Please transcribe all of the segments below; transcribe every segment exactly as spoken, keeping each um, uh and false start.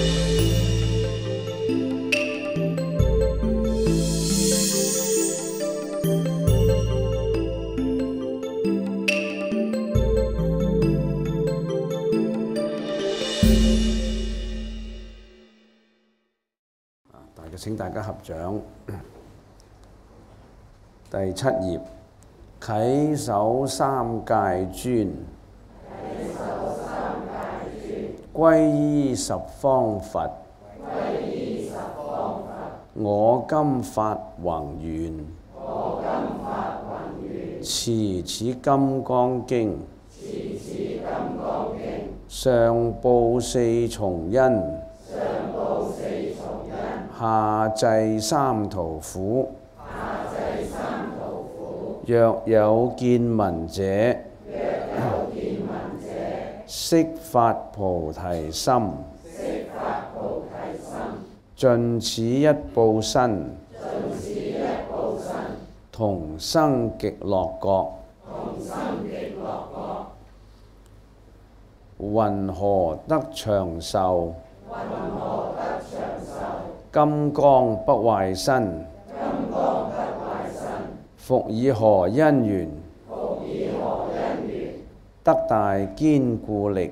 請大家合掌。第七頁，稽首三界尊，皈依十方佛，我今發宏願，持此金剛經，上報四重恩，下濟三途苦。若有見聞者，悉發菩提心，盡此一報身，同生極樂國。云何得長壽？金剛不壞身，復以何因緣？得大堅固力。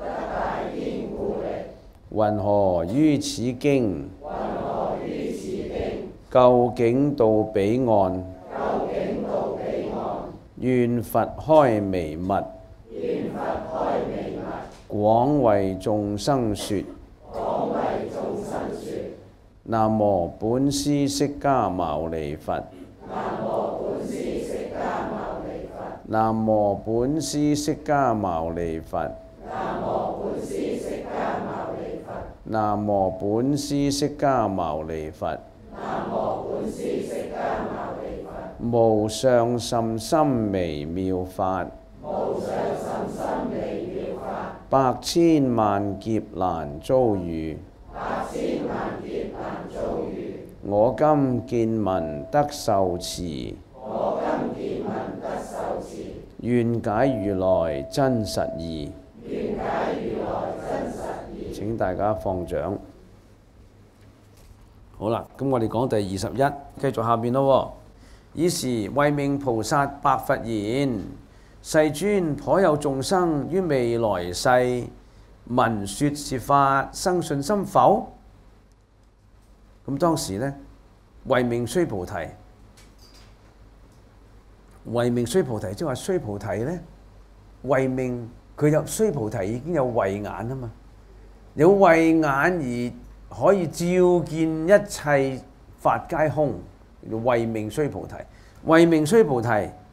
云何於此經？究竟到彼岸？願佛開彌密，廣為眾生說。南無本師釋迦牟尼佛。南無本師釋迦牟尼佛。南無本師釋迦牟尼佛。無上甚深微妙法，百千萬劫難遭遇。我今見聞得受持，願解如來真實義。請大家放掌。好啦，咁我哋講第二十一，繼續下邊咯。爾時慧命菩薩白佛言：世尊，頗有眾生於未來世聞說是法，生信心否？咁當時呢，慧命須菩提，慧命須菩提即係話須菩提呢，慧命佢有須菩提已經有慧眼啊嘛，有慧眼而可以照見一切法皆空，叫慧命須菩提。慧命須菩提，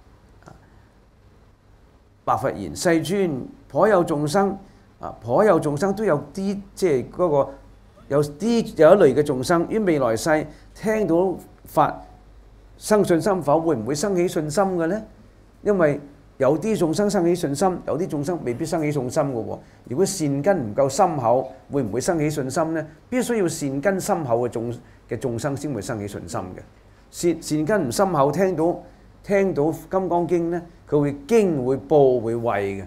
白佛言：世尊，頗有眾生啊，頗有眾生都有啲即係嗰個。有啲有一類嘅眾生於未來世聽到法生信心否？會唔會生起信心嘅呢？因為有啲眾生生起信心，有啲眾生未必生起信心嘅喎。如果善根唔夠深厚，會唔會生起信心呢？必須要善根深厚嘅眾嘅眾生先會生起信心嘅。善善根唔深厚，聽到聽到《金剛經》呢，佢會驚會怖會畏嘅。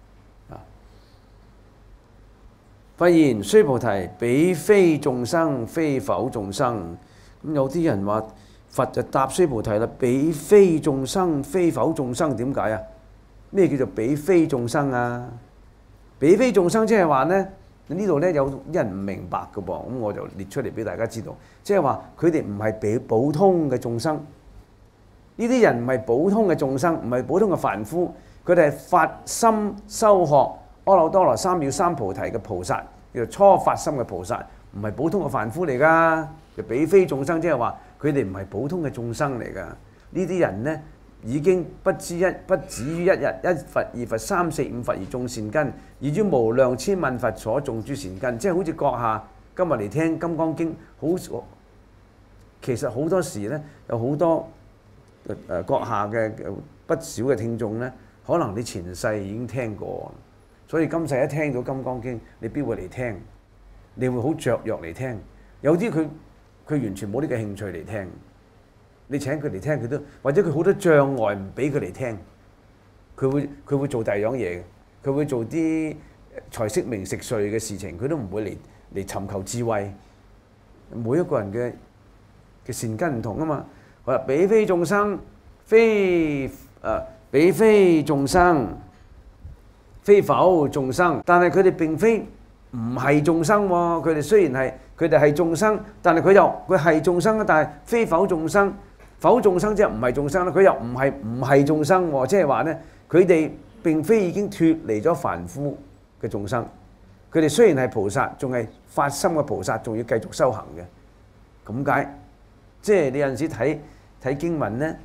佛言：須菩提，彼非眾生，非否眾生。咁有啲人話佛就答須菩提啦，彼非眾生，非否眾生，點解啊？咩叫做彼非眾生啊？彼非眾生即係話呢，呢度呢有啲人唔明白嘅噃，咁我就列出嚟俾大家知道，即係話佢哋唔係比普通嘅眾生，呢啲人唔係普通嘅眾生，唔係普通嘅凡夫，佢哋係發心修學阿耨多羅三藐三菩提嘅菩薩，叫做初發心嘅菩薩，唔係普通嘅凡夫嚟噶。就彼非眾生，即係話佢哋唔係普通嘅眾生嚟噶。呢啲人呢，已經不知一不止於一日一佛二佛三四五佛而種善根，以於無量千萬佛所種諸善根。即係好似閣下今日嚟聽《金剛經》，好其實好多時呢，有好多誒閣下嘅不少嘅聽眾呢，可能你前世已經聽過。所以今世一聽到《金剛經》，你必會嚟聽，你會好雀躍嚟聽。有啲佢佢完全冇呢個興趣嚟聽，你請佢嚟聽佢都，或者佢好多障礙唔俾佢嚟聽，佢會佢會做第二樣嘢嘅，佢會做啲財色名食睡嘅事情，佢都唔會嚟嚟尋求智慧。每一個人嘅嘅善根唔同啊嘛。好啦，彼非眾生，非誒彼非眾生，非否眾生。但係佢哋並非唔係眾生喎。佢哋雖然係佢哋係眾生，但係佢又佢係眾生，但係非否眾生。否眾生即係唔係眾生啦，佢又唔係唔係眾生喎。即係話咧，佢哋並非已經脫離咗凡夫嘅眾生。佢哋雖然係菩薩，仲係發心嘅菩薩，仲要繼續修行嘅。咁解，即係你有陣時睇睇經文咧，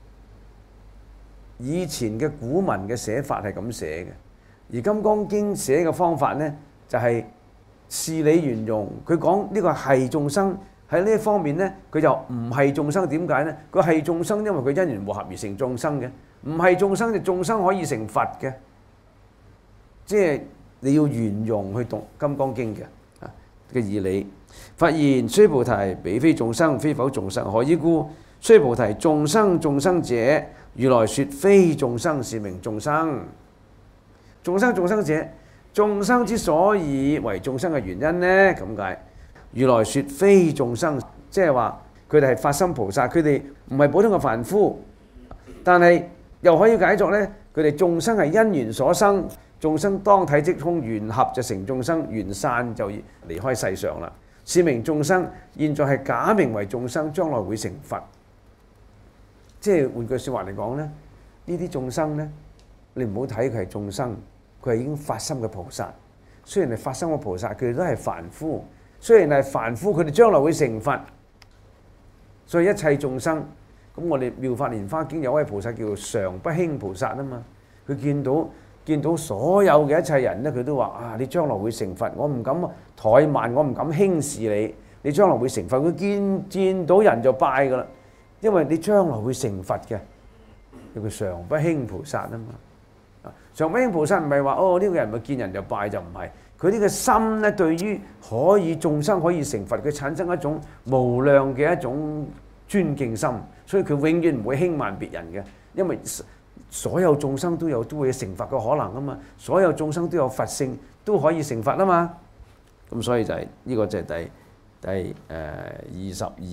以前嘅古文嘅寫法係咁寫嘅，而《金剛經》寫嘅方法咧就係事理圓融。佢講呢個係眾生。喺呢一方面咧，佢就唔係眾生。點解咧？佢係眾生，因為佢因緣和合而成眾生嘅。唔係眾生，就眾生可以成佛嘅。即係你要圓融去讀《金剛經》嘅啊嘅義理。佛言：須菩提，彼非眾生，非否眾生。何以故？須菩提，眾生眾生者，如來說非眾生，是名眾生。眾生眾生者，眾生之所以為眾生嘅原因呢？咁解。如來說非眾生，即係話佢哋係發心菩薩，佢哋唔係普通嘅凡夫，但係又可以解作呢，佢哋眾生係因緣所生，眾生當體即空，緣合就成眾生，緣散就離開世上啦。是名眾生，現在係假名為眾生，將來會成佛。即係換句説話嚟講呢，呢啲眾生呢，你唔好睇佢係眾生，佢係已經發心嘅菩薩。雖然係發心嘅菩薩，佢哋都係凡夫。雖然係凡夫，佢哋將來會成佛，所以一切眾生，咁我哋《妙法蓮華經》有位菩薩叫做常不輕菩薩啊嘛，佢見到見到所有嘅一切人咧，佢都話啊，你將來會成佛，我唔敢怠慢，我唔敢輕視你，你將來會成佛。佢見見到人就拜噶啦，因為你將來會成佛嘅，叫佢常不輕菩薩啊嘛。常不輕菩薩唔係話哦呢個人咪見人就拜，就唔係。佢呢個心咧，對於可以眾生可以成佛，佢產生一種無量嘅一種尊敬心，所以佢永遠唔會輕慢別人嘅，因為所有眾生都有都會成佛嘅可能啊嘛，所有眾生都有佛性，都可以成佛啊嘛。咁所以就係、是、呢、這個就係第第誒二十二。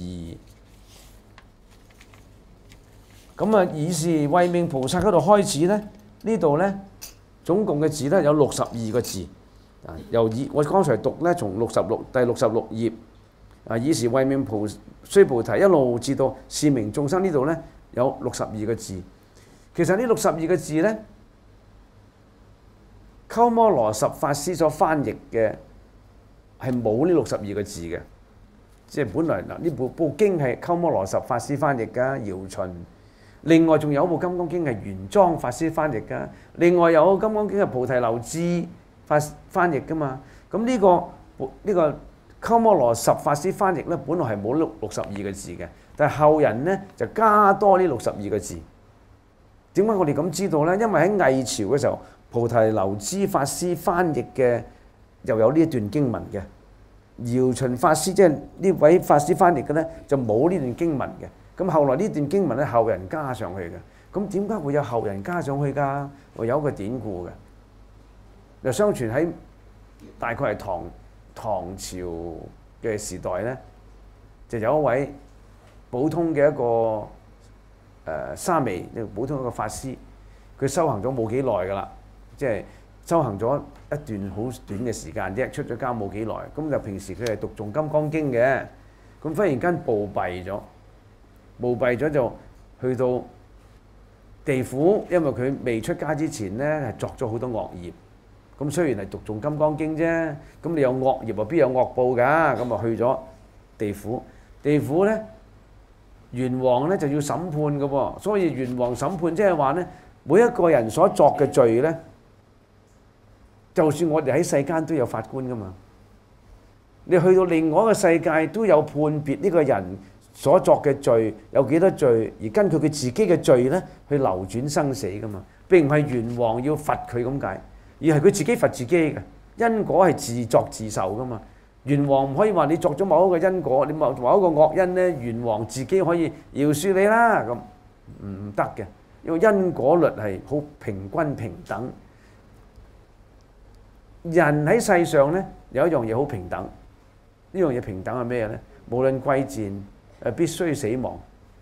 咁啊，以是慧命菩薩嗰度開始咧，呢度咧總共嘅字咧有六十二個字。啊！由以我剛才讀咧，從六十六第六十六頁啊，以是慧命菩須菩提一路至到是名眾生呢度咧，有六十二個字。其實呢六十二個字咧，鳩摩羅什法師所翻譯嘅係冇呢六十二個字嘅，即係本來嗱呢部部經係鳩摩羅什法師翻譯㗎，姚秦。另外仲有一部《金剛經》係玄奘法師翻譯㗎，另外有《金剛經》係菩提流支法翻譯噶嘛？咁呢、這個呢、這個鳩摩羅什法師翻譯咧，本來係冇六六十二個字嘅，但係後人咧就加多呢六十二個字。點解我哋咁知道咧？因為喺魏朝嘅時候，菩提流支法師翻譯嘅又有呢一段經文嘅。姚秦法師即係呢位法師翻譯嘅咧，就冇呢段經文嘅。咁後來呢段經文咧，後人加上去嘅。咁點解會有後人加上去㗎？我有一個典故嘅。又相傳喺大概係唐唐朝嘅時代咧，就有一位普通嘅一個誒、呃、沙彌，普通一個法師，佢修行咗冇幾耐㗎啦，即係修行咗一段好短嘅時間啫，出咗家冇幾耐，咁就平時佢係讀誦《金剛經》嘅，咁忽然間暴斃咗，暴斃咗就去到地府，因為佢未出家之前咧係作咗好多惡業。咁雖然係讀誦《金剛經》啫，咁你有惡業啊，邊有惡報㗎？咁啊去咗地府，地府咧閻王咧就要審判嘅喎，所以閻王審判即係話咧，每一個人所作嘅罪咧，就算我哋喺世間都有法官㗎嘛，你去到另外一個世界都有判別呢個人所作嘅罪有幾多罪，而根據佢自己嘅罪咧去流轉生死㗎嘛，並唔係閻王要罰佢咁解。而係佢自己罰自己嘅，因果係自作自受噶嘛。閻王唔可以話你作咗某一個因果，你某某一個惡因咧，閻王自己可以饒恕你啦，咁唔得嘅，因為因果律係好平均平等。人喺世上咧有一樣嘢好平等， 呢樣嘢平等係咩咧？無論貴賤，誒必須死亡。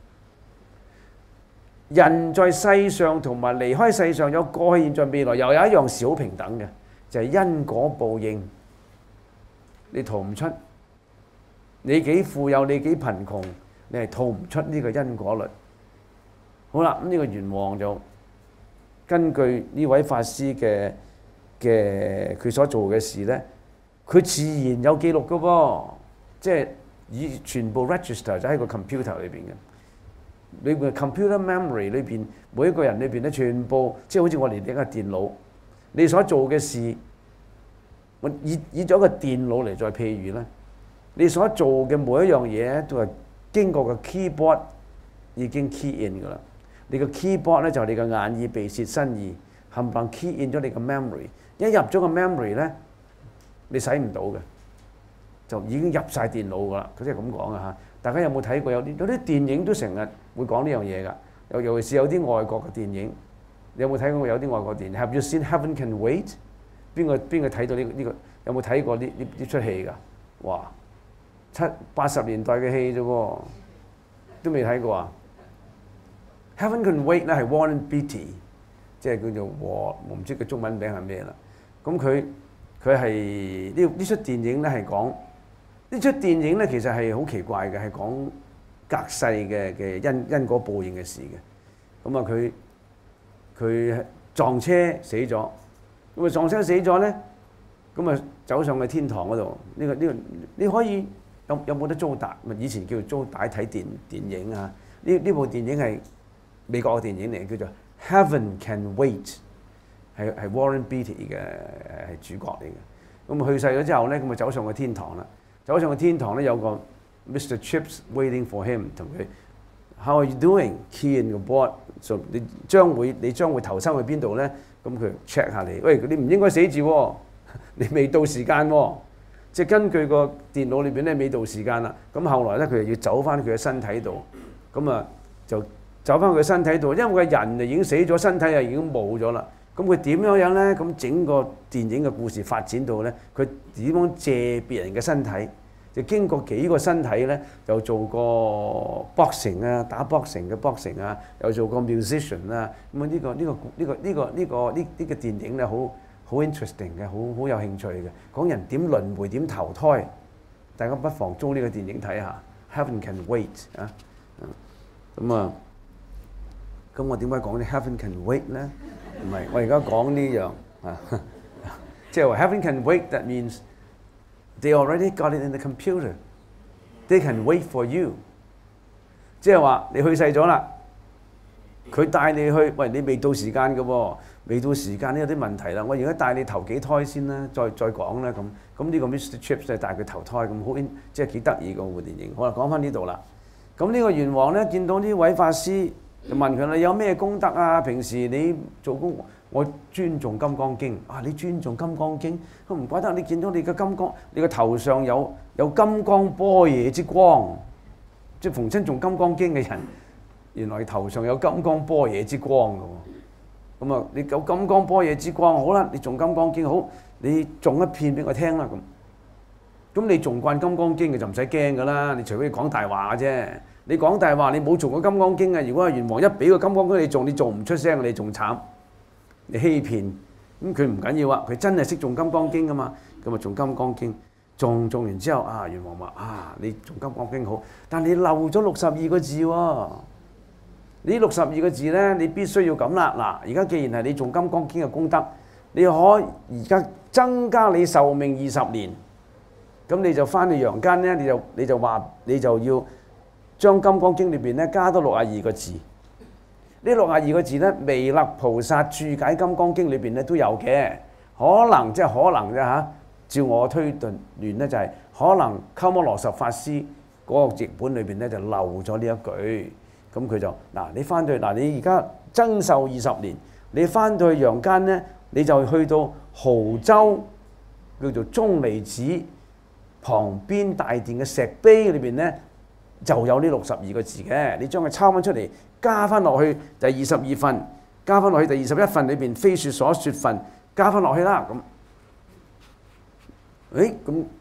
人在世上同埋離開世上有過去、現在、未來，又有一樣事好平等嘅，就係因果報應。你逃唔出，你幾富有，你幾貧窮，你係逃唔出呢個因果律。好啦，咁呢個元王就根據呢位法師嘅嘅佢所做嘅事咧，佢自然有記錄嘅噃，即係以全部 register 就喺個 computer 裏邊嘅。你個 computer memory 裏邊，每一個人裏邊咧，全部即係好似我哋呢個電腦，你所做嘅事，我以以咗個電腦嚟再譬如咧，你所做嘅每一樣嘢都係經過個 keyboard 已經 key in 㗎啦。你個 keyboard 咧就係你個眼耳鼻舌身意冚唪唥 key in 咗你個 memory。一入咗個 memory 咧，你洗唔到嘅，就已經入晒電腦㗎啦。佢即係咁講啊嚇。大家有冇睇過有啲有啲電影都成日會講呢樣嘢㗎？尤尤其是有啲外國嘅電影，你有冇睇過有啲外國電影 ？Have you seen Heaven Can Wait？ 邊個邊個睇到呢個呢個？有冇睇過呢呢呢出戲㗎？哇！七八十年代嘅戲啫喎，都未睇過啊！Heaven Can Wait 咧係 Warren Beatty， 即係叫做和，我唔知佢中文名係咩啦。咁佢佢係呢呢出電影咧係講。呢出電影咧其實係好奇怪嘅，係講隔世嘅嘅因因果報應嘅事嘅。咁啊佢佢撞車死咗，咁啊撞車死咗咧，咁啊走上去天堂嗰度。呢個呢個你可以有有冇得租帶？咪以前叫做租帶睇電電影啊。呢呢部電影係美國嘅電影嚟，叫做 Heaven Can Wait， 係係 Warren Beatty 嘅係主角嚟嘅。咁啊去世咗之後咧，咁啊走上去天堂啦。走上個天堂咧，有個 Mister Chips waiting for him， 同佢 How are you doing? Key in your board， 就你將會你將會投生去邊度咧？咁佢 check 下你，喂，你唔應該死住喎，你未到時間喎，即係根據個電腦裏邊咧未到時間啦。咁後來咧佢又要走翻佢嘅身體度，咁啊就走翻佢嘅身體度，因為個人就已經死咗，身體又已經冇咗啦。咁佢點樣樣咧？咁整個電影嘅故事發展到咧，佢點樣借別人嘅身體？就經過幾個身體咧，又做過 boxing 啊，打 boxing 嘅 boxing 啊，又做過 musician 啊。咁啊呢個呢個呢個呢個呢個呢呢個電影咧，好好 interesting 嘅，好好有興趣嘅，講人點輪迴點投胎。大家不妨租呢個電影睇下。Heaven Can Wait 啊，咁啊，咁我點解講啲 Heaven Can Wait 咧？唔係，我而家講呢樣啊，即係話 Heaven Can Wait，that means they already got it in the computer. They can wait for you. 即係話你去世咗啦，佢帶你去，喂，你未到時間嘅喎，未到時間呢有啲問題啦。我而家帶你投幾胎先啦，再再講啦咁。咁呢個 Mister Chips 就帶佢投胎咁好，即係幾得意個部電影。好啦，講翻呢度啦。咁呢個元王咧見到呢位法師，就問佢你有咩功德啊？平時你做功，我尊重金剛經啊！你尊重金剛經，咁唔怪得你見到你嘅金剛，你個頭上有有金剛般若之光，即係逢親誦金剛經嘅人，原來頭上有金剛般若之光嘅喎。咁啊，你有金剛般若之光，好啦，你誦金剛經好，你誦一遍俾我聽啦咁。咁你誦慣金剛經嘅就唔使驚㗎啦，你除非講大話嘅啫。你講大話，你冇誦過金剛經啊！如果係元王一俾個金剛經你誦，你做唔出聲，你仲慘，你欺騙。咁佢唔緊要啊，佢真係識誦金剛經㗎嘛。咁啊，誦金剛經，誦誦完之後啊，元王話啊，你誦金剛經好，但你漏咗六十二個字喎、哦。呢六十二個字咧，你必須要咁啦。嗱，而家既然係你誦金剛經嘅功德，你可而家增加你壽命二十年，咁你就翻去陽間咧，你就你就話你就要將金剛經裏邊咧加多六十二個字。呢六十二個字咧，彌勒菩薩注解金剛經裏邊咧都有嘅，可能即係可能啫嚇。照我推斷亂咧，就係可能鳩摩羅什法師嗰個譯本裏邊咧就漏咗呢一句。咁佢就嗱，你翻到去嗱，你而家增壽二十年，你翻到去陽間咧，你就去到亳州叫做鐘離子旁邊大殿嘅石碑裏邊咧，就有呢六十二個字嘅。你將佢抄翻出嚟，加翻落去第二十二份，加翻落去第二十一份裏邊非說所說份，加翻落去啦。咁，誒咁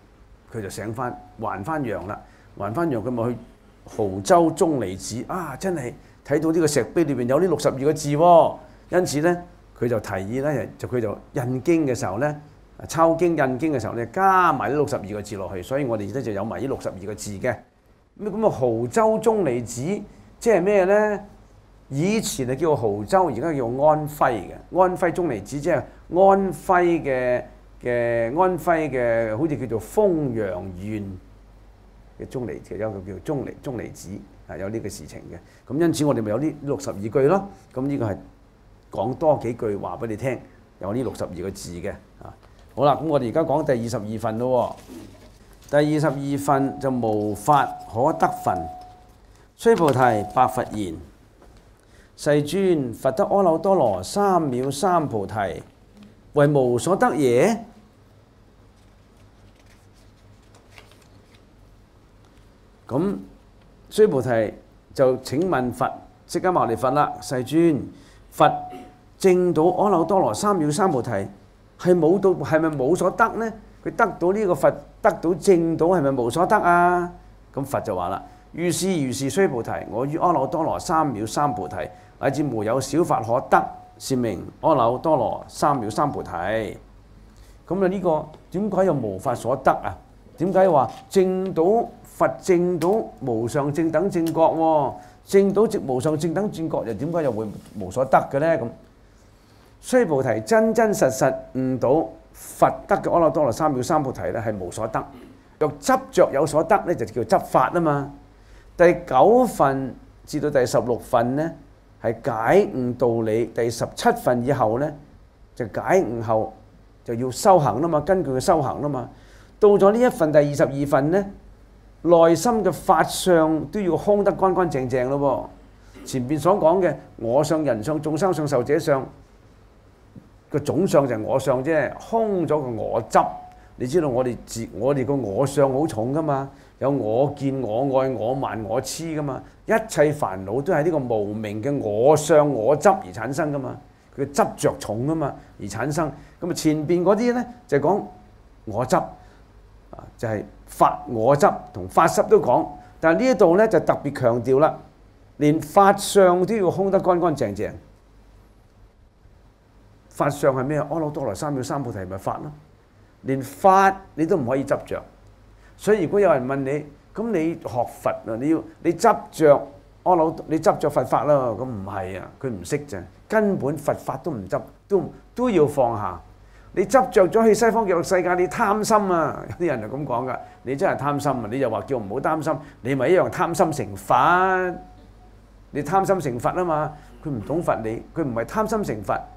佢就醒翻，還翻陽啦，還翻陽佢咪去亳州宗尼寺啊！真係睇到呢個石碑裏邊有呢六十二個字喎，因此咧佢就提議咧，就佢就印經嘅時候咧，抄經印經嘅時候咧，加埋呢六十二個字落去，所以我哋咧就有埋呢六十二個字嘅。咁咁啊，亳州宗尼寺即係咩咧？以前係叫亳州，而家叫安徽嘅。安徽宗尼寺即係安徽嘅嘅安徽嘅，好似叫做豐陽縣嘅宗尼，其實有個叫宗尼宗尼寺啊，有呢個事情嘅。咁因此我哋咪有呢六十二句咯。咁呢個係講多幾句話俾你聽，有呢六十二個字嘅啊。好啦，咁我哋而家講第二十二份咯。第二十二份就無法可得分。須菩提，白佛言：世尊，佛得阿耨多羅三藐三菩提，為無所得耶？咁須菩提就請問佛，釋迦牟尼佛啦，世尊，佛證到阿耨多羅三藐三菩提係冇到，係咪冇所得呢？佢得到呢個佛得到證到係咪無所得啊？咁佛就話啦：如是如是，須菩提，我於阿耨多羅三藐三菩提，乃至無有小法可得，是名阿耨多羅三藐三菩提。咁啊呢個點解又無法所得啊？點解話證到佛證到無上正等正覺喎？證到直無上正等正覺又點解又會無所得嘅呢？咁須菩提真真實實悟到佛得嘅阿耨多羅三藐三菩提咧係無所得。若執着有所得咧，就叫執法啊嘛。第九份至到第十六份呢，係解悟道理。第十七份以後呢，就解悟後就要修行啦嘛，根據佢修行啦嘛。到咗呢一份第二十二份呢，內心嘅法相都要空得乾乾淨淨咯喎。前邊所講嘅我相、人相、眾生相、壽者相個總相就係我相啫，空咗個我執。你知道我哋自我哋個我相好重噶嘛？有我見、我愛、我慢、我痴噶嘛？一切煩惱都係呢個無明嘅我相、我執而產生噶嘛？佢執着重噶嘛而產生。咁啊前邊嗰啲咧就係講我執啊，就係法我執同法執都講，但係呢一度咧就特別強調啦，連法相都要空得乾乾淨淨。法相係咩啊？阿耨多羅三藐三菩提咪法咯。連法你都唔可以執着，所以如果有人問你，咁你學佛啊，你要你執着阿耨，你執着佛法啦，咁唔係啊，佢唔識啫，根本佛法都唔執，都都要放下。你執着咗去西方極樂世界，你貪心啊！有啲人就咁講噶，你真係貪心啊！你又話叫唔好擔心，你咪一樣貪心成佛，你貪心成佛啊嘛！佢唔懂佛理，佢唔係貪心成佛。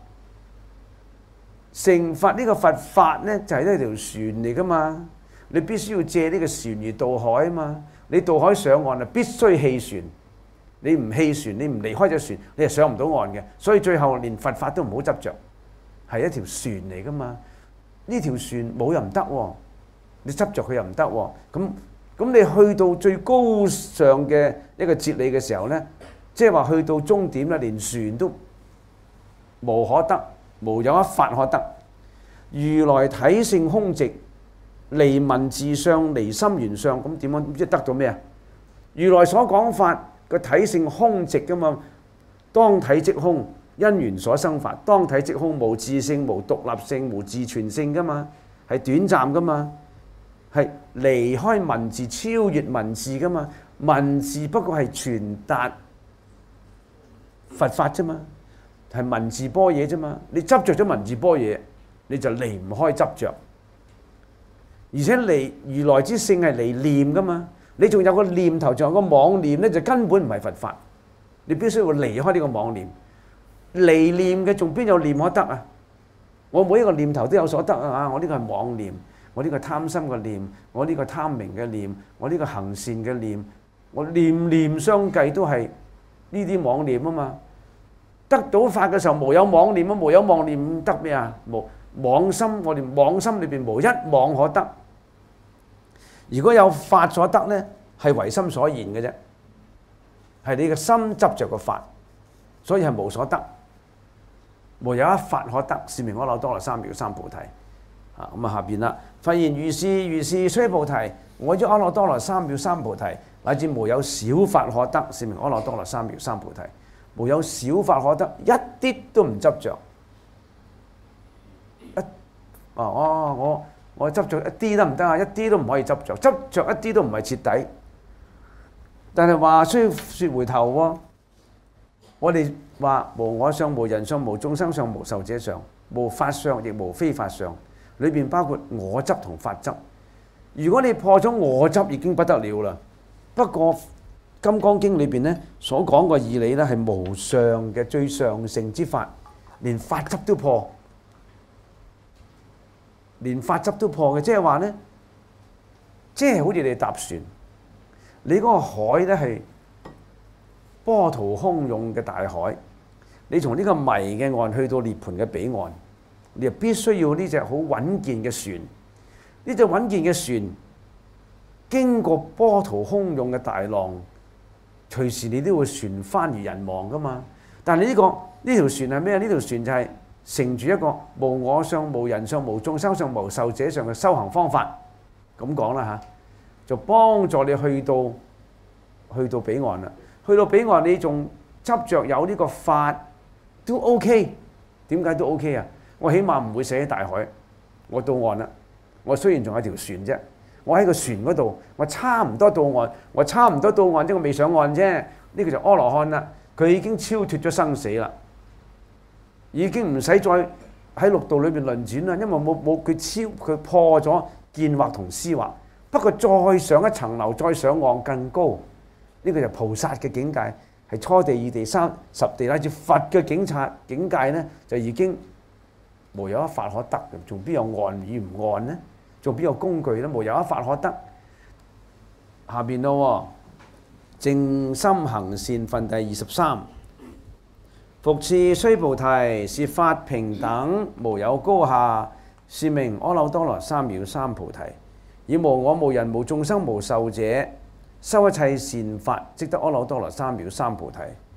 成佛呢個佛法呢，就係一條船嚟噶嘛，你必須要借呢個船而渡海啊嘛。你渡海上岸啊，必須棄船。你唔棄船，你唔離開隻船，你係上唔到岸嘅。所以最後連佛法都唔好執着，係一條船嚟噶嘛。呢條船冇又唔得喎，你執着佢又唔得喎。咁咁你去到最高尚嘅一個哲理嘅時候呢，即係話去到終點啦，連船都無可得。無有一法可得，如來體性空寂，離文字相，離心緣相，咁點樣即係得到咩啊？如來所講法個體性空寂噶嘛，當體即空，因緣所生法，當體即空，無自性、無獨立性、無自存性噶嘛，係短暫噶嘛，係離開文字、超越文字噶嘛，文字不過係傳達佛法啫嘛。係文字般若啫嘛，你執着咗文字般若，你就離唔開執着。而且離如來之性係離念噶嘛，你仲有個念頭，仲有個妄念咧，就根本唔係佛法。你必須要離開呢個妄念，離念嘅仲邊有念可得啊？我每一個念頭都有所得啊！我呢個係妄念，我呢個貪心嘅念，我呢個貪名嘅念，我呢個行善嘅念，我念念相繼都係呢啲妄念啊嘛。得到法嘅時候，無有妄念啊！無有妄念得咩啊？無妄心，我哋妄心裏邊無一妄可得。如果有法所得呢，係唯心所現嘅啫，係你嘅心執着個法，所以係無所得。無有一法可得，是名阿耨多羅三藐三菩提。 啊，咁啊下邊啦，發現如是如是，須菩提，我於阿耨多羅三藐三菩提，乃至無有少法可得，是名阿耨多羅三藐三菩提。無有少法可得，一啲都唔執着。一啊哦，我我執着一啲得唔得啊？一啲都唔可以執着，執着一啲都唔係徹底。但係話雖説回頭喎，我哋話無我相、無人相、無眾生相、無壽者相、無法相，亦無非法相。裏邊包括我執同法執。如果你破咗我執，已經不得了啦。不過《金剛經》裏邊咧所講嘅義理咧係無上嘅最上乘之法，連法執都破，連法執都破嘅，即係話咧，即係好似你搭船，你嗰個海咧係波濤洶湧嘅大海，你從呢個迷嘅岸去到涅槃嘅彼岸，你就必須要呢隻好穩健嘅船，呢隻穩健嘅船經過波濤洶湧嘅大浪。隨時你都會船翻而人亡噶嘛，但係呢、這個呢條船係咩？呢條船就係乘住一個無我相、無人相、無眾生相、無壽者相嘅修行方法，咁講啦嚇，就幫助你去到去到彼岸啦。去到彼岸你仲執着有呢個法都 OK， 點解都 OK 啊？我起碼唔會死喺大海，我到岸啦。我雖然仲有條船啫。我喺個船嗰度，我差唔多到岸，我差唔多到岸，即我未上岸啫。呢個就阿羅漢啦，佢已經超脫咗生死啦，已經唔使再喺六道裏邊輪轉啦，因為冇冇佢超佢破咗見惑同思惑。不過再上一層樓，再上岸更高，呢個就菩薩嘅境界，係初地、二地、三十地乃至佛嘅境界境界咧，就已經無有一法可得嘅，仲邊有岸與唔岸呢？仲邊有工具咧？無有一法可得。下邊咯，淨心行善分第二十三。復次須菩提，是法平等，無有高下，是名阿耨多羅三藐三菩提。以無我、無人、無眾生、無壽者，修一切善法，即得阿耨多羅三藐三菩提。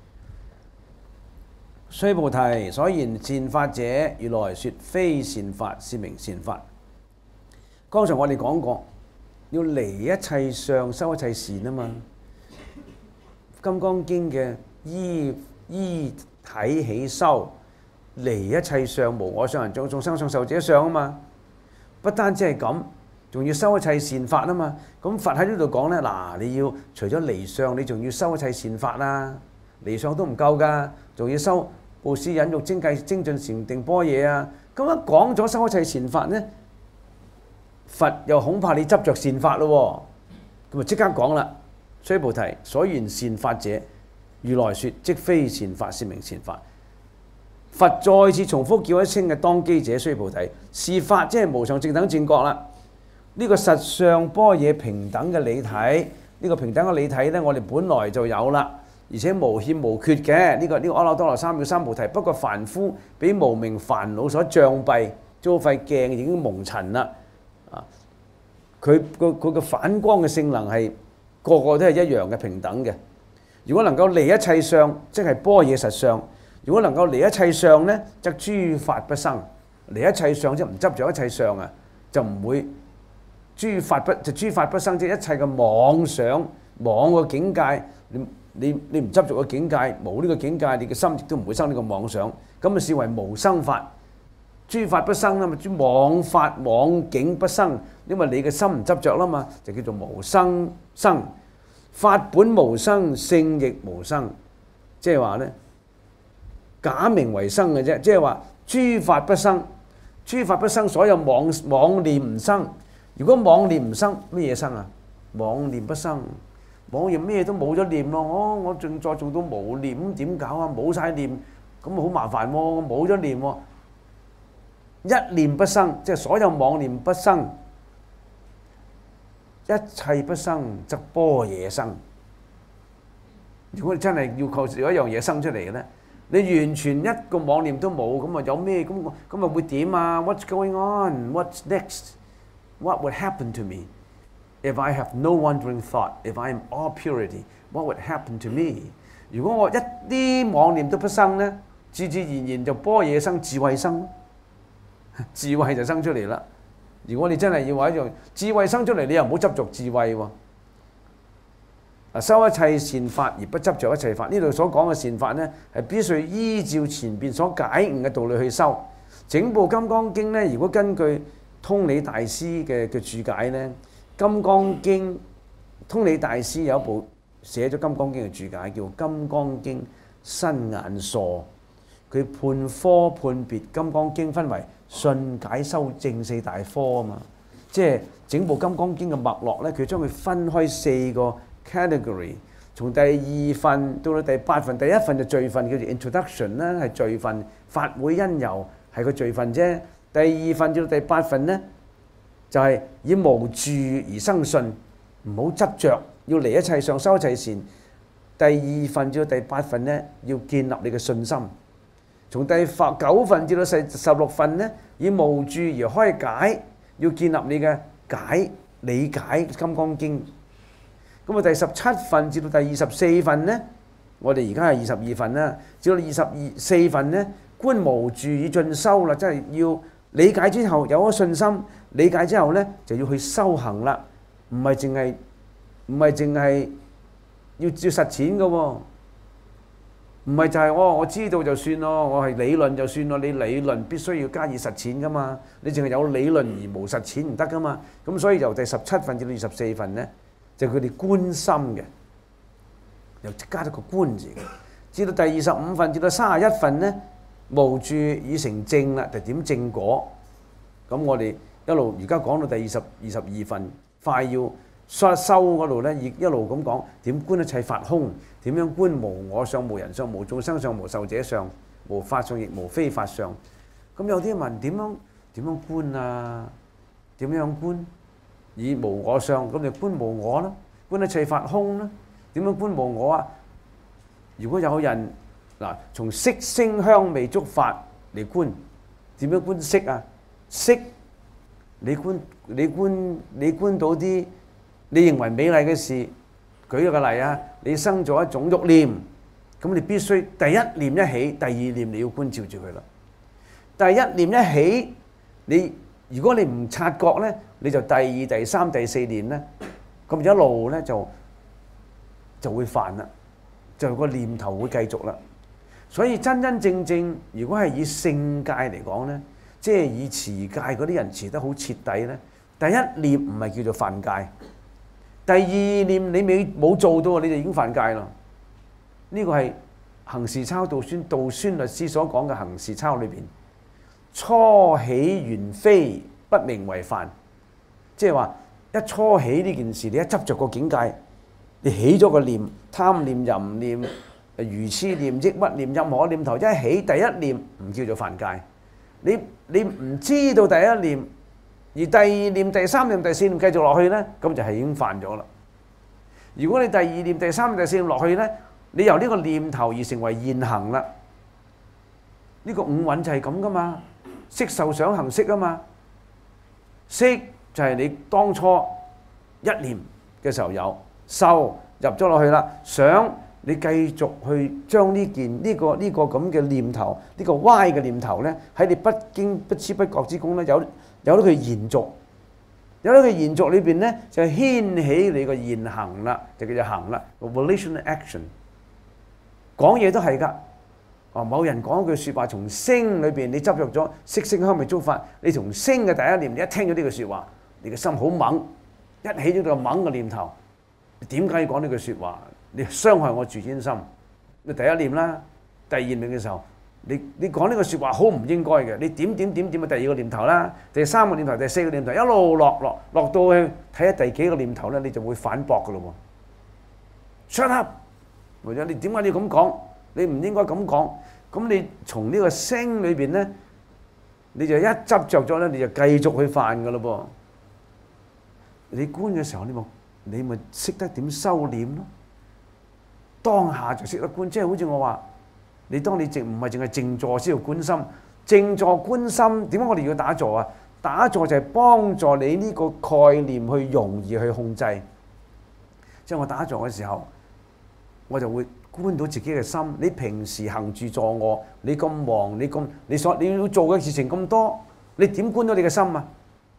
須菩提，所言善法者，如來說非善法，是名善法。剛才我哋講過，要離一切相，修一切善啊嘛。《金剛經》嘅依依體起修，離一切相，無我相、人眾、眾生相、壽者相啊嘛。不單止係咁，仲要修一切善法啊嘛。咁佛喺呢度講咧，嗱，你要除咗離相，你仲要修一切善法啦。離相都唔夠㗎，仲要修布施、忍辱、精計、精進、禪定、般若啊。咁一講咗修一切善法咧，佛又恐怕你執着善法咯，咁啊即刻講啦。須菩提，所言善法者，如來說即非善法，是名善法。佛再次重複叫一聲嘅當機者，須菩提，是法即係無上正等正覺啦。呢、這個實相般若平等嘅理體，呢、這個平等嘅理體咧，我哋本來就有啦，而且無欠無缺嘅。呢、這個呢、這個阿耨多羅三藐三菩提，不過凡夫俾無明煩惱所障蔽，遭塊鏡已經蒙塵啦。佢個佢個反光嘅性能係個個都係一樣嘅平等嘅。如果能夠離一切相，即係般若實相；如果能夠離一切相呢，則諸法不生。離一切相即係唔執着一切相啊，就唔會諸法不就諸法不生，即係一切嘅妄想妄個境界。你你你唔執着個境界，冇呢個境界，你嘅心亦都唔會生呢個妄想。咁啊視為無生法。諸法不生啦嘛，諸妄法妄境不生，因為你嘅心唔執着啦嘛，就叫做無生生。法本無生，性亦無生，即係話咧假名為生嘅啫。即係話諸法不生，諸法不生，所有妄妄念唔生。如果妄念唔生，咩嘢生啊？妄念不生，妄念咩都冇咗念咯。我我仲再做到無念，咁點搞啊？冇晒念，咁好麻煩喎，冇咗念喎。一念不生，即係所有妄念不生，一切不生則般若生。如果你真係要靠有一樣嘢生出嚟嘅咧，你完全一個妄念都冇，咁啊有咩咁咁啊會點啊 ？What's going on? What's next? What would happen to me if I have no wandering thought? If I am all purity, what would happen to me? 如果我一啲妄念都不生咧，自自然然就般若生，智慧生。智慧就生出嚟啦， 如果你真係要話一樣智慧生出嚟，你又唔好執着智慧喎。啊，修一切善法而不執着一切法。呢度所講嘅善法呢，係必須依照前邊所解悟嘅道理去修。整部《金剛經》呢，如果根據通理大師嘅嘅注解呢，《金剛經》通理大師有一部寫咗《金剛經》嘅注解，叫《金剛經身眼疏》。佢判科判別《金剛經》分為信解修證四大科啊嘛，即係整部《金剛經》嘅脈絡呢，佢將佢分開四個 category， 從第二份到到第八份。第一份就序分，叫做 introduction 啦，係序分，法會因由係個序分啫。第二份至到第八份呢，就係、是、以無住而生信，唔好執着，要離一切相修一切善。第二份至到第八份呢，要建立你嘅信心。從第九份至到十六份呢，以無住而開解，要建立你嘅解理解《金剛經》。咁啊，第十七份至到第二十四份呢，我哋而家係二十二份啦，至到二十二四份呢，觀無住以進修啦，即係要理解之後有咗信心，理解之後呢，就要去修行啦，唔係淨係唔係淨係要要實踐嘅喎。唔係就係我我知道就算咯，我係理論就算咯。你理論必須要加以實踐噶嘛，你淨係有理論而無實踐唔得噶嘛。咁所以由第十七份至到二十四份呢，就佢哋觀心嘅，又加咗個觀字嘅。至到第二十五份至到三十一份呢，無住已成正啦，就點正果。咁我哋一路而家講到第二十二十二份，快要修嗰度呢，亦一路咁講點觀一切法空。點樣觀無我相、無人相、無眾生相、無壽者相、無法相亦無非法相？咁有啲人問點樣點樣觀啊？點樣觀？以無我相，咁就觀無我啦，觀一切法空啦。點樣觀無我啊？如果有人嗱，從色聲香味觸法嚟觀，點樣觀色啊？色你觀你觀你觀到啲你認為美麗嘅事。舉一個例啊，你生咗一種慾念，咁你必須第一念一起，第二念你要觀照住佢啦。第一念一起，你如果你唔察覺呢，你就第二、第三、第四念呢，咁一路呢就就會犯啦，就個念頭會繼續啦。所以真真正正，如果係以聖戒嚟講呢，即係以持戒嗰啲人持得好徹底呢，第一念唔係叫做犯戒。第二念你未冇做到，你就已經犯戒啦。呢個係行事抄道宣道宣律師所講嘅行事抄裏邊，初起緣非不明為犯，即係話一初起呢件事，你一執着個境界，你起咗個念，貪念、淫念、愚痴念、抑鬱念，任何念頭一起，第一念唔叫做犯戒。你你唔知道第一念。而第二念、第三念、第四念繼續落去呢，咁就係已經犯咗啦。如果你第二念、第三念、第四念落去呢，你由呢個念頭而成為現行啦。呢個五蘊就係咁噶嘛，色受想行識啊嘛。色就係你當初一念嘅時候有，受入咗落去啦，想你繼續去將呢件呢個呢個咁嘅念頭，呢個歪嘅念頭呢，喺你不經不知不覺之中呢，有。有得佢延續，有得佢延續裏邊呢，就牽起你個現行啦，就叫做行啦。Volitional action， 講嘢都係㗎。哦，某人講一句説話，從聲裏邊你執着咗色聲香味觸法，你從聲嘅第一念，你一聽咗呢句説話，你嘅心好猛，一起咗個猛嘅念頭，點解要講呢句説話？你傷害我自尊心。你第一念啦，第二念嘅時候。你你講呢個説話好唔應該嘅，你點點點點啊？第二個念頭啦，第三個念頭，第四個念頭，一路落落落到去睇下第幾個念頭咧，你就會反駁噶咯喎。Shut up！或者你點解你要咁講？你唔應該咁講。咁你從呢個聲裏邊咧，你就一執着咗咧，你就繼續去犯噶咯噃。你觀嘅時候，你咪你咪識得點收斂咯。當下就識得觀，即係好似我話。你當你靜唔係淨係靜坐先要觀心，靜坐觀心點解我哋要打坐啊？打坐就係幫助你呢個概念去容易去控制。即係我打坐嘅時候，我就會觀到自己嘅心。你平時行住坐臥，你咁忙，你咁你所你要做嘅事情咁多，你點觀到你嘅心啊？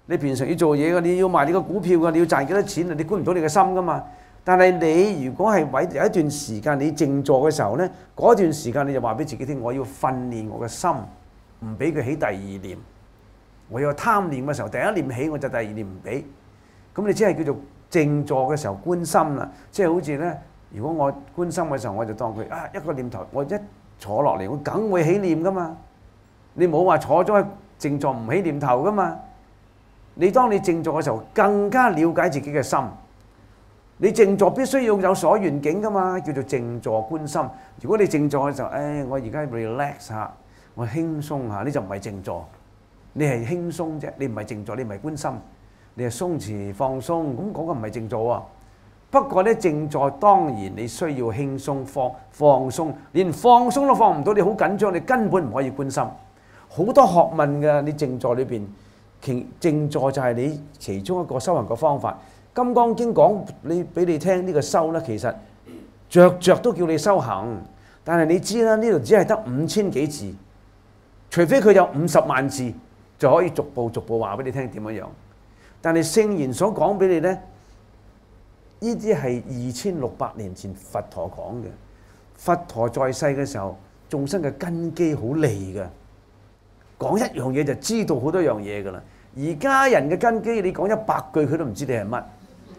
你平常要做嘢㗎，你要賣你個股票㗎，你要賺幾多錢啊？你管唔到你嘅心㗎嘛。但係你如果係為有一段時間你靜坐嘅時候呢，嗰段時間你就話俾自己聽，我要訓練我嘅心，唔俾佢起第二念。我有貪念嘅時候，第一念起我就第二念唔俾。咁你只係叫做靜坐嘅時候觀心啦。即係好似呢，如果我觀心嘅時候，我就當佢啊一個念頭，我一坐落嚟，我梗會起念㗎嘛。你冇話坐咗去靜坐唔起念頭㗎嘛。你當你靜坐嘅時候，更加了解自己嘅心。你靜坐必須要有所緣境㗎嘛，叫做靜坐觀心。如果你靜坐嘅時候，誒我而家 relax 下，我輕鬆下，呢就唔係靜坐。你係輕鬆啫，你唔係靜坐，你唔係觀心，你係鬆弛放鬆，咁嗰個唔係靜坐啊。不過咧，靜坐當然你需要輕鬆放放鬆，連放鬆都放唔到，你好緊張，你根本唔可以觀心。好多學問㗎，你靜坐裏邊，其靜坐就係你其中一個修行嘅方法。《金剛經》講你俾你聽呢個修咧，其實着着都叫你修行，但係你知啦，呢度只係得五千幾字，除非佢有五十萬字，就可以逐步逐步話俾你聽點樣樣。但係聖言所講俾你咧，呢啲係二千六百年前佛陀講嘅。佛陀在世嘅時候，眾生嘅根基好利嘅，講一樣嘢就知道好多樣嘢㗎啦。而家人嘅根基，你講一百句佢都唔知你係乜。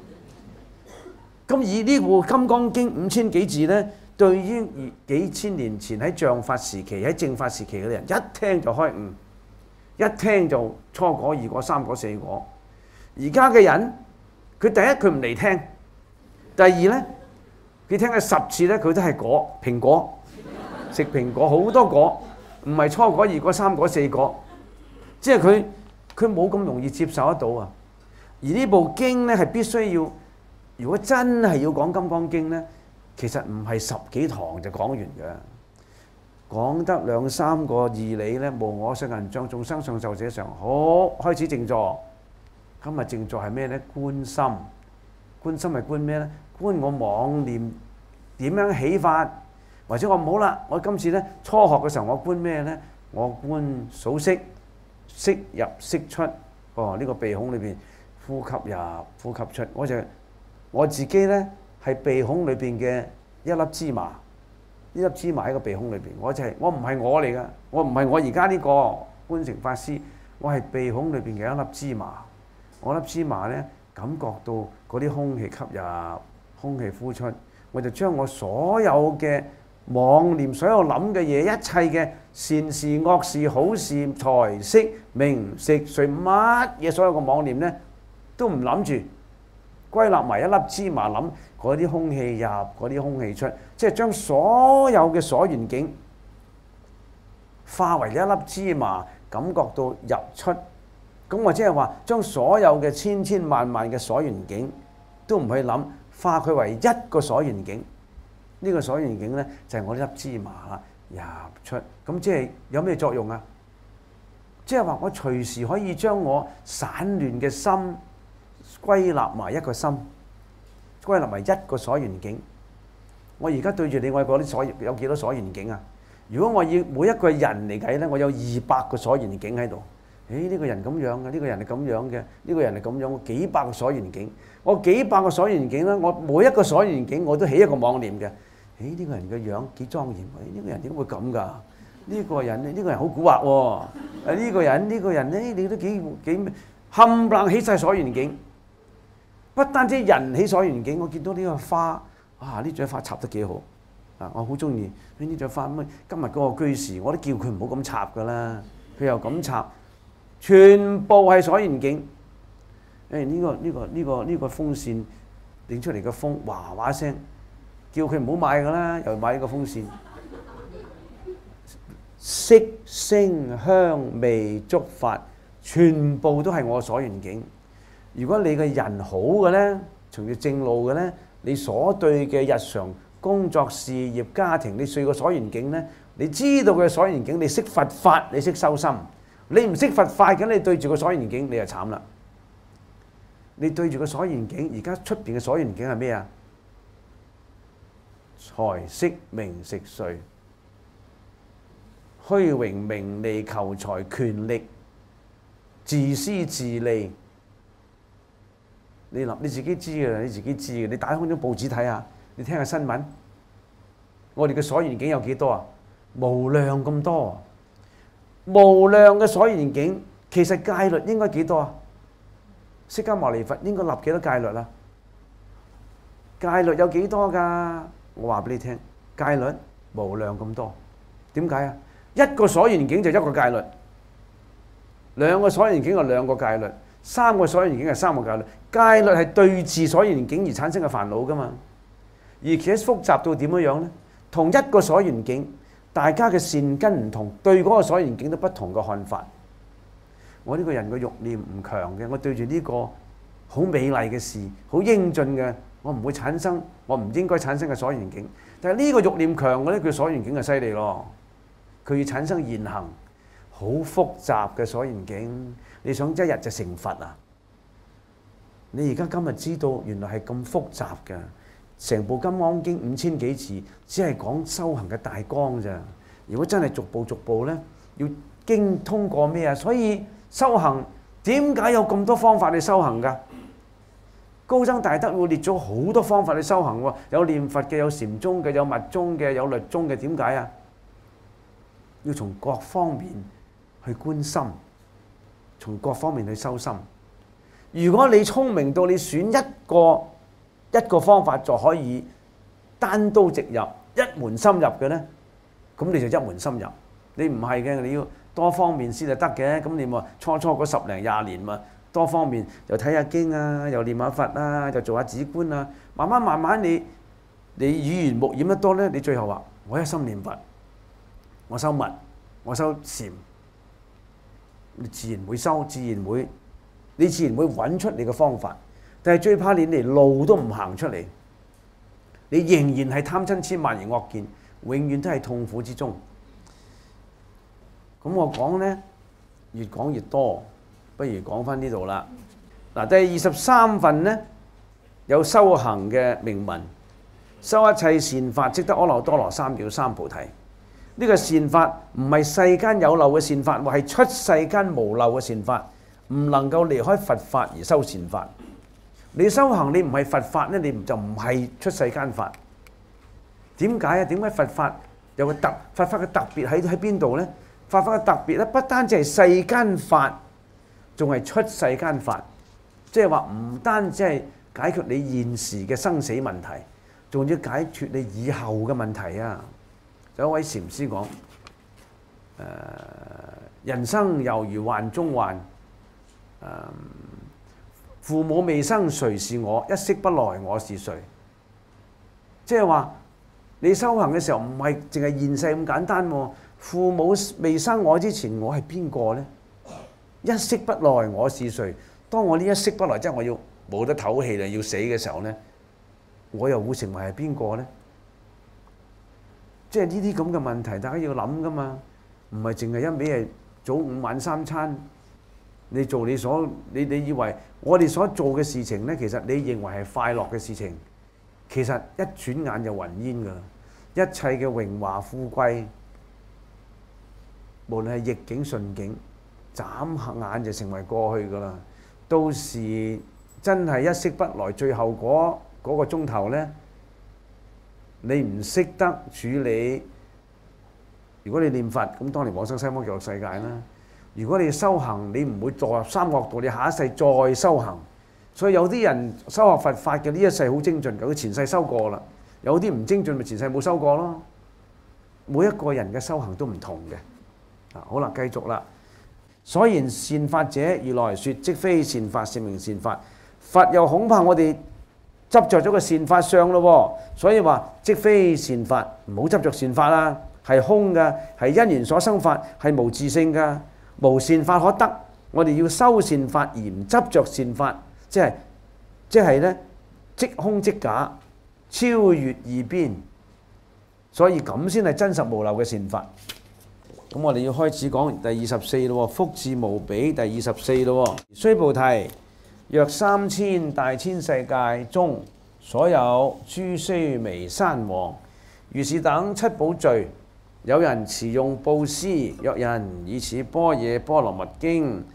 咁以呢部《金剛經》五千幾字咧，對於幾千年前喺像法時期、喺正法時期嘅人，一聽就開悟，一聽就初果、二果、三果、四果。而家嘅人，佢第一佢唔嚟聽，第二咧，佢聽咗十次咧，佢都係果蘋果，食蘋果好多果，唔係初果、二果、三果、四果，即係佢佢冇咁容易接受得到啊。而呢部經咧係必須要。如果真係要講《金剛經》呢，其實唔係十幾堂就講完嘅，講得兩三個義理呢，無我性人像眾生上壽者常。好，開始靜坐。今日靜坐係咩呢？觀心。觀心係觀咩呢？觀我妄念點樣起法，或者我唔好啦，我今次呢，初學嘅時候我觀咩呢？我觀數息，息入息出。哦，呢個鼻孔裏邊呼吸入呼吸出，我就。我自己呢，係鼻孔裏邊嘅一粒芝麻，呢粒芝麻喺個鼻孔裏邊，我就係、是、我唔係我嚟㗎，我唔係我而家呢個觀成法師，我係鼻孔裏邊嘅一粒芝麻。我粒芝麻呢，感覺到嗰啲空氣吸入，空氣呼出，我就將我所有嘅妄念、所有諗嘅嘢、一切嘅善事、惡事、好事、財色名食睡乜嘢，所有嘅妄念呢，都唔諗住。歸納埋一粒芝麻，諗嗰啲空氣入，嗰啲空氣出，即係將所有嘅所緣境化為一粒芝麻，感覺到入出。咁我即係話，將所有嘅千千萬萬嘅所緣境都唔去諗，化佢為一個所緣境。呢個所緣境呢，就係我呢粒芝麻啦，入出。咁即係有咩作用啊？即係話我隨時可以將我散亂嘅心歸納埋一個心，歸納埋一個所緣境。我而家對住你，我嗰啲所有幾多所緣境啊？如果我要每一個人嚟計呢，我有二百個所緣境喺度。誒，呢個人咁樣嘅，呢個人係咁樣嘅，呢個人係咁樣，我幾百個所緣境。我幾百個所緣境呢，我每一個所緣境我都起一個妄念嘅。誒，呢個人嘅樣幾莊嚴，誒，呢個人點會咁㗎？呢個人呢，呢個人好蠱惑喎。誒，呢個人呢個人呢，你都幾幾冚唪唥起晒所緣境。不單止人起所緣境，我見到呢個花，啊，呢朵花插得幾好，啊，我好中意呢朵花。咁今日嗰個居士，我都叫佢唔好咁插㗎啦，佢又咁插，全部係所緣境。誒，呢個呢個呢個呢個風扇整出嚟嘅風，嘩嘩聲，叫佢唔好買㗎啦，又買呢個風扇。色聲香味觸法，全部都係我所緣境。如果你嘅人好嘅呢，從住正路嘅呢，你所對嘅日常工作、事業、家庭，你四個所緣境呢，你知道嘅所緣境，你識佛法，你識修心。你唔識佛法嘅，你對住個所緣境，你就慘啦。你對住個所緣境，而家出邊嘅所緣境係咩啊？財色名食睡，虛榮名利求財權力。 自私自利。你諗你自己知嘅，你自己知嘅。你打開張報紙睇下，你聽下新聞。我哋嘅所緣境有幾多啊？無量咁多，無量嘅所緣境。其實戒律應該幾多啊？釋迦牟尼佛應該立幾多戒律啊？戒律有幾多㗎？我話俾你聽，戒律無量咁多。點解啊？一個所緣境就一個戒律，兩個所緣境就兩個戒律，三個所緣境係三個戒律。戒律係對治所緣境而產生嘅煩惱㗎嘛。而且複雜到點樣樣呢？同一個所緣境，大家嘅善根唔同，對嗰個所緣境都不同嘅看法。我呢個人嘅慾念唔強嘅，我對住呢個好美麗嘅事、好英俊嘅，我唔會產生我唔應該產生嘅所緣境。但係呢個慾念強嘅咧，佢所緣境就犀利咯。佢要產生現行好複雜嘅所緣境。你想一日就成佛啊？你而家今日知道原來係咁複雜嘅。成部《金剛經》五千幾字，只係講修行嘅大綱咋。如果真係逐步逐步咧，要經通過咩啊？所以修行點解有咁多方法去修行㗎？高僧大德會列咗好多方法去修行喎，有念佛嘅，有禪宗嘅，有密宗嘅，有律宗嘅。點解啊？要從各方面去觀心，從各方面去修心。如果你聰明到你選一個一個方法就可以單刀直入、一門深入嘅呢，咁你就一門深入。你唔係嘅，你要多方面先就得嘅。咁你咪初初嗰十零廿年嘛，多方面又睇下經啊，又念下佛啊，又做下止觀啊，慢慢慢慢你你耳濡目染得多呢，你最後話我一心念佛，我修密，我修禪，你自然會修，自然會你自然會揾出你嘅方法。但係最怕你連路都唔行出嚟，你仍然係貪嗔痴慢疑惡見，永遠都係痛苦之中。咁我講呢，越講越多，不如講翻呢度啦。嗱，第二十三份呢，有修行嘅明文，修一切善法，即得阿耨多羅三藐三菩提。呢、這個善法唔係世間有漏嘅善法，或係出世間無漏嘅善法，唔能夠離開佛法而修善法。你修行你唔係佛法咧，你就唔係出世間法。點解啊？點解佛法有個特佛法嘅特別喺喺邊度咧？佛法嘅特別咧，不單止係世間法，仲係出世間法。即係話唔單止係解決你現時嘅生死問題，仲要解決你以後嘅問題啊！有一位禪師講：誒、呃，人生猶如幻中幻，誒、呃。父母未生，誰是我？一息不來，我是誰？即係話你修行嘅時候唔係淨係現世咁簡單喎。父母未生我之前，我係邊個呢？一息不來，我是誰？當我呢一息不來，即係我要冇得唞氣啦，要死嘅時候呢，我又會成為係邊個呢？即係呢啲咁嘅問題，大家要諗噶嘛，唔係淨係一味係早午晚三餐。你做你所你你以為我哋所做嘅事情呢，其實你認為係快樂嘅事情，其實一轉眼就雲煙㗎啦。一切嘅榮華富貴，無論係逆境順境，眨下眼就成為過去㗎啦。到時真係一息不來，最後嗰嗰個鐘頭呢，你唔識得處理。如果你念佛，咁當年往生西方極樂世界啦。如果你修行，你唔會墮入三惡道，你下一世再修行。所以有啲人修學佛法嘅呢一世好精進，佢前世修過啦；有啲唔精進，咪前世冇修過咯。每一個人嘅修行都唔同嘅。啊，好啦，繼續啦。所言善法者，如來說，即非善法，是名善法。佛又恐怕我哋執着咗個善法相咯，所以話即非善法，唔好執着善法啦，係空嘅，係因緣所生法，係無自性嘅。無善法可得，我哋要修善法而唔執着善法，即係即係咧即空即假，超越二邊，所以咁先係真實無漏嘅善法。咁我哋要開始講第二十四咯，福智無比第二十四咯。須菩提，若三千大千世界中所有諸須彌山王，如是等七寶聚。有人持用布施，若人以此般若波羅蜜經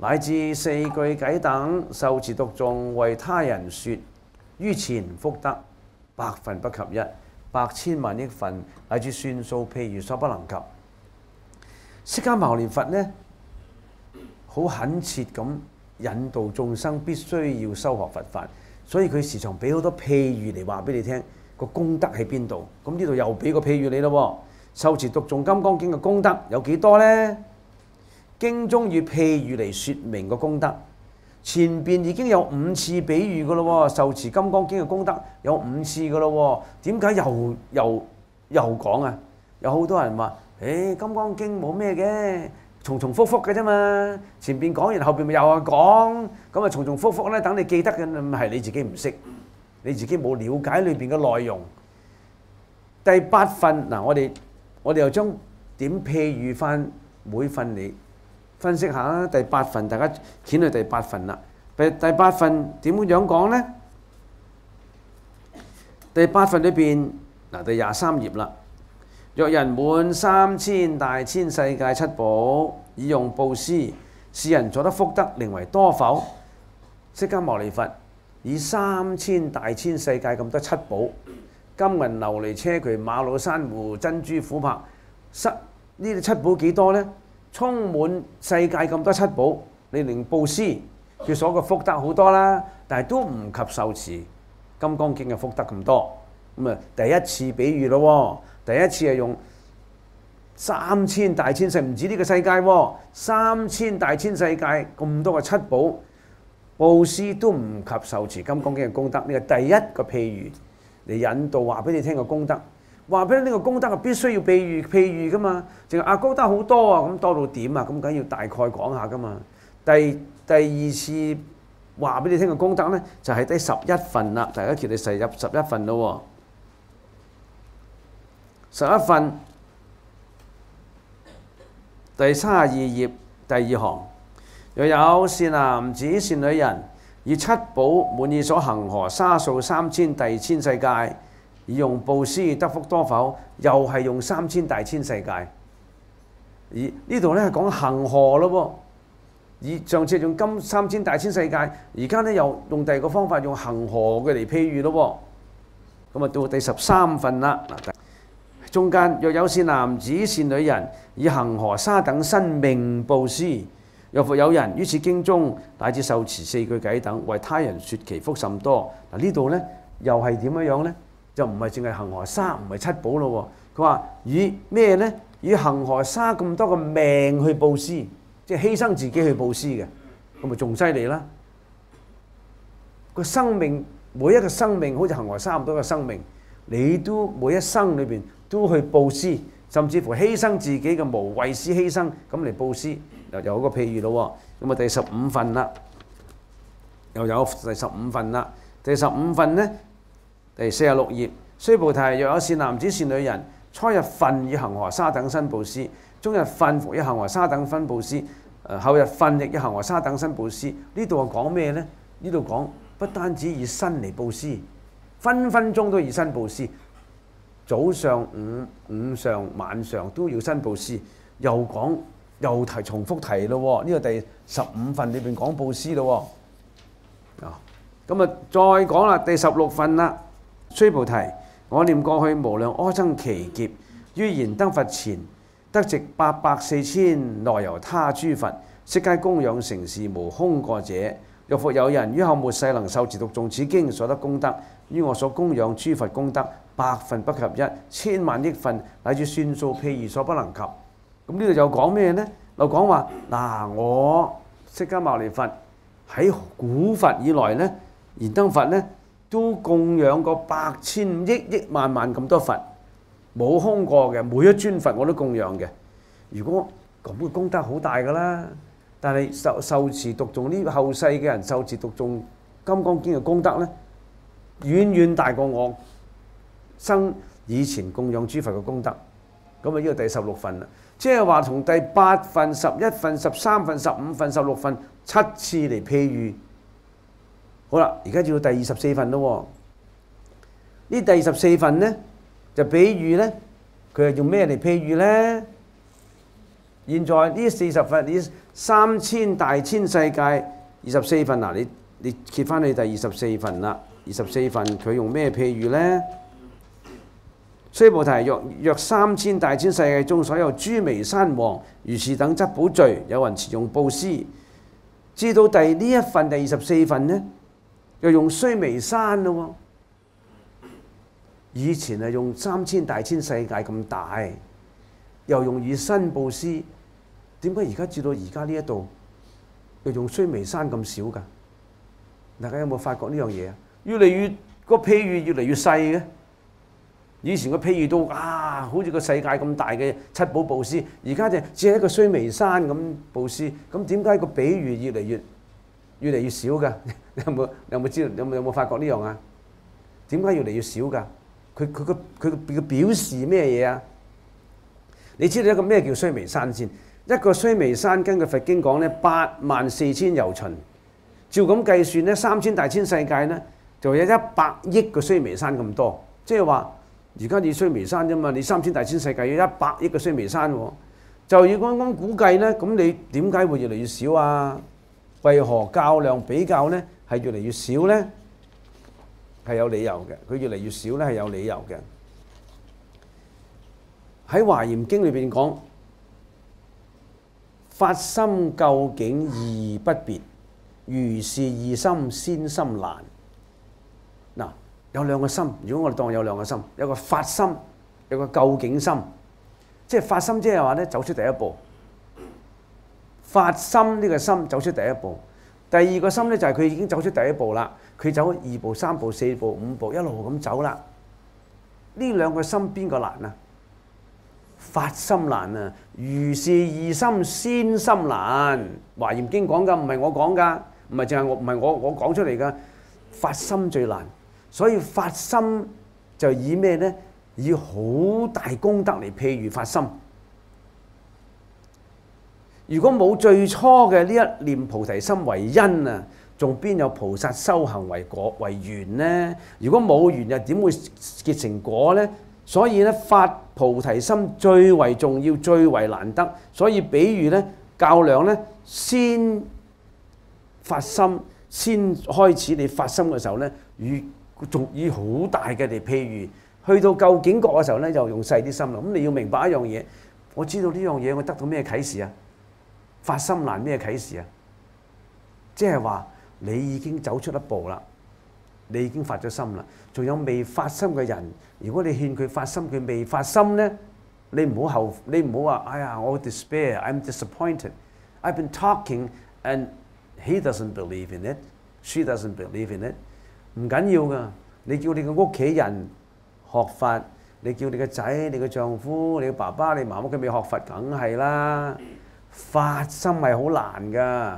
乃至四句偈等，受持讀誦為他人說，於前福德百分不及一，百千萬億分乃至算數譬喻所不能及。釋迦牟尼佛呢，好懇切咁引導眾生必須要修學佛法，所以佢時常俾好多譬喻嚟話俾你聽個功德喺邊度。咁呢度又俾個譬喻你咯。受持讀誦金剛經嘅功德有幾多呢？經中以譬喻嚟説明個功德，前邊已經有五次比喻噶咯。受持金剛經嘅功德有五次噶咯，點解又又又講啊？有好多人話：誒、哎，金剛經冇咩嘅，重重複複嘅啫嘛。前邊講完，後邊咪又係講，咁啊重重複複咧，等你記得嘅，係你自己唔識，你自己冇了解裏邊嘅內容。第八份嗱，我哋我哋又將點譬喻翻每份嚟分析下啦。第八份大家掀去第八份啦。第第八份點樣講呢？第八份裏邊嗱，第廿三頁啦。若人滿三千大千世界七寶，以用布施，是人所得福德，寧為多否？釋迦牟尼佛以三千大千世界咁多七寶，金銀琉璃硨磲瑪瑙珊瑚珍珠琥珀，失呢啲七寶幾多呢？充滿世界咁多七寶，你令布施，佢所嘅福德好多啦，但係都唔及受持金剛經嘅福德咁多。咁啊，第一次比喻咯，第一次係用三千大千世，唔止呢個世界喎，三千大千世界咁多嘅七寶，布施都唔及受持金剛經嘅功德。呢個第一個譬喻嚟引導話俾你聽個功德，話俾你呢個功德係必須要譬喻譬喻噶嘛，淨係啊功德好多啊，咁多到點啊？咁梗要大概講下噶嘛。第第二次話俾你聽嘅功德呢，就係第十一份啦。大家揭你細入十一份咯，十一份第三十二頁第二行，若有善男子善女人，以七寶滿意所恆河沙數三千大千世界，以用布施得福多否？又係用三千大千世界。而呢度咧係講恆河咯喎。以上次用金三千大千世界，而家咧又用第二個方法用恆河嘅嚟譬喻咯喎。咁啊到第十三份啦。中間若有善男子善女人，以恆河沙等生命布施，若復有人於此經中乃至受持四句偈等，為他人說其福甚多。嗱呢度咧又係點樣樣咧？就唔係淨係恆河沙，唔係七寶咯喎。佢話以咩咧？以恆河沙咁多個命去布施，即係犧牲自己去布施嘅，咁咪仲犀利啦！個生命每一個生命好似恆河沙咁多個生命，你都每一生裏邊都去布施，甚至乎犧牲自己嘅無畏施犧牲咁嚟布施，又有一個譬喻咯喎。咁啊第十五份啦，又有第十五份啦。第十五份呢，第四十六頁，須菩提，若有善男子善女人，初日分以恆河沙等身布施，中日分復以恆河沙等分布施，誒後日分亦以恆河沙等身布施。呢度係講咩呢？呢度講不單止以身嚟布施，分分鐘都以身布施。早上、午、午上、晚上都要身布施。又講又提重複提咯喎。呢個第十五份裏邊講布施咯喎。啊，咁啊再講啦，第十六份啦。須菩提，我念過去無量阿僧祇劫，於燃燈佛前，得值八百四千內由他諸佛，悉皆供養承事無空過者。若復有人於後末世能受持讀誦此經所得功德，於我所供養諸佛功德百分不及一，千萬億分乃至算數譬喻所不能及。咁呢度就講咩呢？就講話嗱，我釋迦牟尼佛喺古佛以來呢，燃燈佛呢都供養過百千億億萬萬咁多佛，冇空過嘅，每一尊佛我都供養嘅。如果咁嘅功德好大㗎啦，但係受受持讀誦呢後世嘅人受持讀誦金剛經嘅功德呢，遠遠大過我生以前供養諸佛嘅功德。咁啊，呢個第十六份啦，即係話從第八份、十一份、十三份、十五份、十六份七次嚟譬喻。好啦，而家要到第二十四份咯喎。呢第二十四份呢，就比喻呢，佢係用咩嚟譬喻呢？ 現在呢四十份，呢三千大千世界二十四份嗱，你你揭翻去第二十四份啦。二十四份佢用咩譬喻呢？須菩提，若若三千大千世界中所有諸微山王如是等質寶聚，有人持用布施。至到第呢一份第二十四份呢，又用須彌山咯。以前係用三千大千世界咁大，又用以身布施。點解而家至到而家呢一度又用須彌山咁少㗎？大家有冇發覺呢樣嘢啊？越嚟越個譬喻越嚟越細嘅。以前個譬喻到啊，好似個世界咁大嘅七寶布施，而家就只係一個須彌山咁布施。咁點解個比喻越嚟越越嚟越少㗎？你有冇有冇知道？有冇有冇發覺呢樣啊？點解越嚟越少㗎？佢佢個佢個表示咩嘢啊？你知道一個咩叫須彌山先？一個須彌山根據佛經講咧，八萬四千由旬。照咁計算咧，三千大千世界咧，就有一百億個須彌山咁多。即係話，而家你須彌山啫嘛，你三千大千世界有一百億個須彌山喎。就要剛剛估計咧，咁你點解會越嚟越少啊？為何較量比較咧係越嚟越少咧？係有理由嘅，佢越嚟越少咧係有理由嘅。喺華嚴經裏邊講，發心究竟義不別。如是二心先心難。嗱，有兩個心。如果我哋當有兩個心，有個發心，有個究竟心。即係發心，即係話咧走出第一步。發心呢個心走出第一步。第二個心咧就係佢已經走出第一步啦。佢走二步、三步、四步、五步，一路咁走啦。呢兩個心邊個難啊？發心難啊！如是二心先心難。華嚴經講㗎，唔係我講㗎。唔係淨係我，唔係我我講出嚟㗎。發心最難，所以發心就以咩呢？以好大功德嚟譬喻發心。如果冇最初嘅呢一念菩提心為因啊，仲邊有菩薩修行為果為緣呢？如果冇緣又點會結成果呢？所以咧發菩提心最為重要，最為難得。所以比喻咧較量咧先發心，先開始你發心嘅時候咧，以仲以好大嘅嚟譬喻，去到究竟覺嘅時候咧，就用細啲心啦。咁你要明白一樣嘢，我知道呢樣嘢，我得到咩啟示啊？發心難咩啟示啊？即係話你已經走出一步啦，你已經發咗心啦。仲有未發心嘅人，如果你勸佢發心，佢未發心咧，你唔好後，你唔好話，哎呀，我 despair，I'm disappointed，I've been talking and he doesn't believe in it，she doesn't believe in it，唔緊要噶。你叫你嘅屋企人學佛，你叫你嘅仔、你嘅丈夫、你嘅爸爸、你媽媽，佢未學佛，梗係啦。發心係好難噶。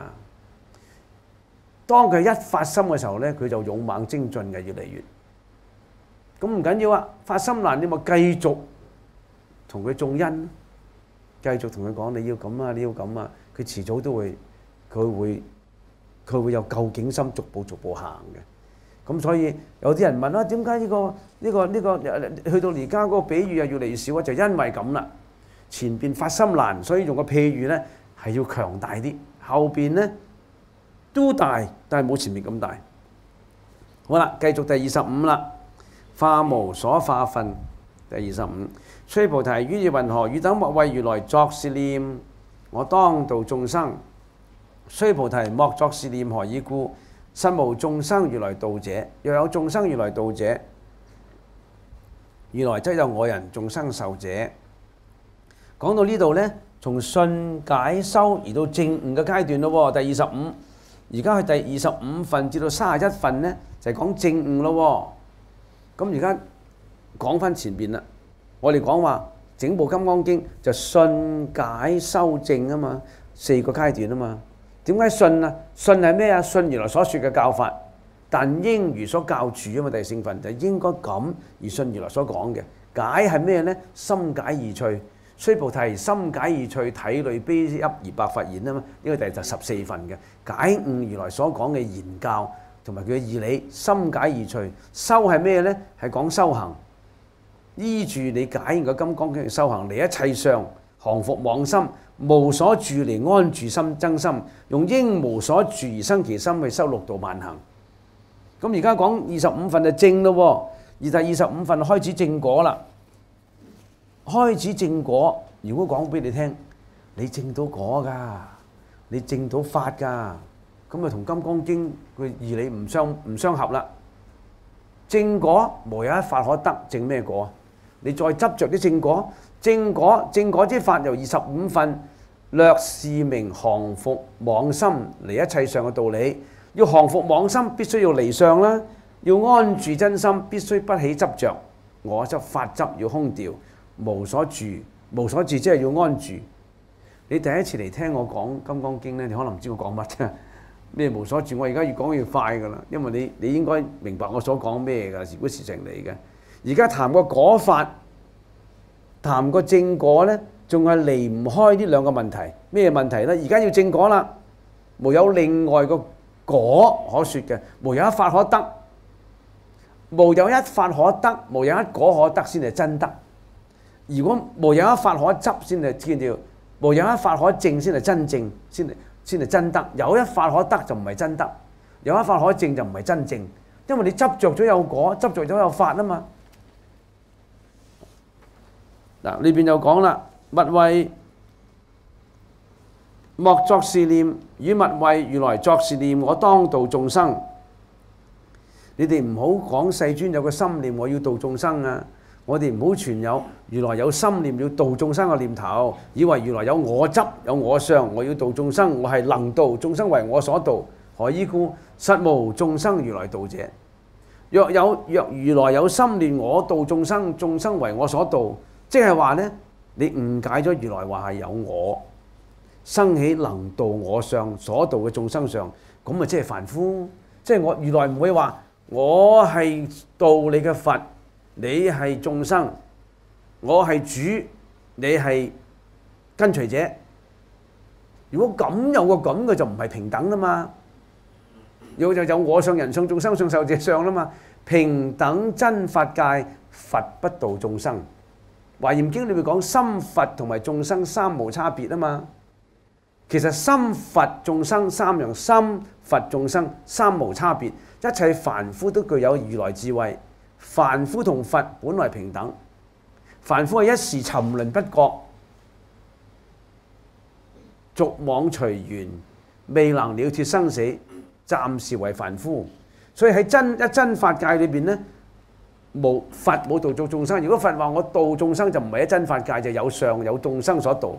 當佢一發心嘅時候咧，佢就勇猛精進嘅，越嚟越。咁唔緊要啊，發心難，你咪繼續同佢種因，繼續同佢講你要咁啊，你要咁啊，佢遲早都會，佢會，佢會有究竟心，逐步逐步行嘅。咁所以有啲人問啦，點解呢個呢個呢個去到而家嗰個比喻啊越嚟越少啊？就因為咁啦。前邊發心難，所以用個譬喻咧係要強大啲，後邊咧都大，但係冇前面咁大。好啦，繼續第二十五啦。化無所化分，第二十五。須菩提，於意云何？汝等莫為如來作是念：我當度眾生。須菩提，莫作是念，何以故？實無眾生如來度者。若有眾生如來度者，如來則有我人眾生受者。講到呢度呢，從信解修而到證悟嘅階段咯。第二十五，而家去第二十五份至到三十一份呢，就係講證悟咯。咁而家講翻前邊啦，我哋講話整部《金剛經》就信解修證啊嘛，四個階段啊嘛。點解信啊？信係咩啊？信如來所說嘅教法，但應如所教住啊嘛。第四份就應該咁而信如來所講嘅。解係咩呢？心解意趣。須菩提，心解意趣，體類悲泣而白佛言啊嘛。呢個就係十四份嘅解悟如來所講嘅言教。同埋佢嘅義理，心解意趣。修係咩呢？係講修行，依住你解完個金剛經嘅修行，離一切相， 降伏妄心，無所住嚟安住心增心，用應無所住而生其心去修六度萬行。咁而家講二十五分就正咯，而第二十五分開始正果啦。開始正果，如果講俾你聽，你正到果㗎，你正到法㗎，咁咪同《金剛經》佢義理唔相唔相合啦。正果無有一法可得，正咩果？你再執着啲正果，正果正果之法由二十五分略示明降伏妄心離一切相嘅道理。要降伏妄心，必須要離相啦；要安住真心，必須不起執着。我執法執要空掉，無所住，無所住即係要安住。你第一次嚟聽我講《金剛經》咧，你可能唔知我講乜啫。咩無所住？我而家越講越快㗎啦，因為你你應該明白我所講咩㗎，是古是情嚟嘅。而家談個果法，談個正果咧，仲係離唔開呢兩個問題。咩問題咧？而家要正果啦，無有另外個果可説嘅，無有一法可得，無有一法可得，無有一果可得先係真得。如果無有一法可執先係見到，無有一法可證先係真正，先係先係真得。有一法可得就唔係真得，有一法可證就唔係真正，因為你執着咗有果，執着咗有法啊嘛。嗱，呢邊又講啦，勿謂莫作是念，與勿謂如來作是念，我當度眾生。你哋唔好講世尊有個心念我要度眾生啊！我哋唔好存有如來有心念要度眾生嘅念頭，以為如來有我執有我相，我要度眾生，我係能度眾生為我所度。何以故？實無眾生如來度者。若有若如來有心念我度眾生，眾生為我所度，即係話呢，你誤解咗如來話係有我。生起能度我相所度嘅眾生相，咁咪即係凡夫。即係我如來唔會話我係度你嘅佛，你係眾生，我係主，你係跟隨者。如果咁有個咁嘅就唔係平等啦嘛。有就有我相、人相、眾生相、壽者相啦嘛。平等真法界，佛不度眾生。華嚴經裏面講心佛同埋眾生三無差別啊嘛。其實心佛眾生三樣，心佛眾生三無差別，一切凡夫都具有如來智慧。凡夫同佛本來平等，凡夫係一時沉淪不覺，逐妄隨緣，未能了脫生死，暫時為凡夫。所以喺真一真法界裏邊咧，無佛冇度做眾生。如果佛話我度眾生，就唔係喺真法界，就有上有眾生所度。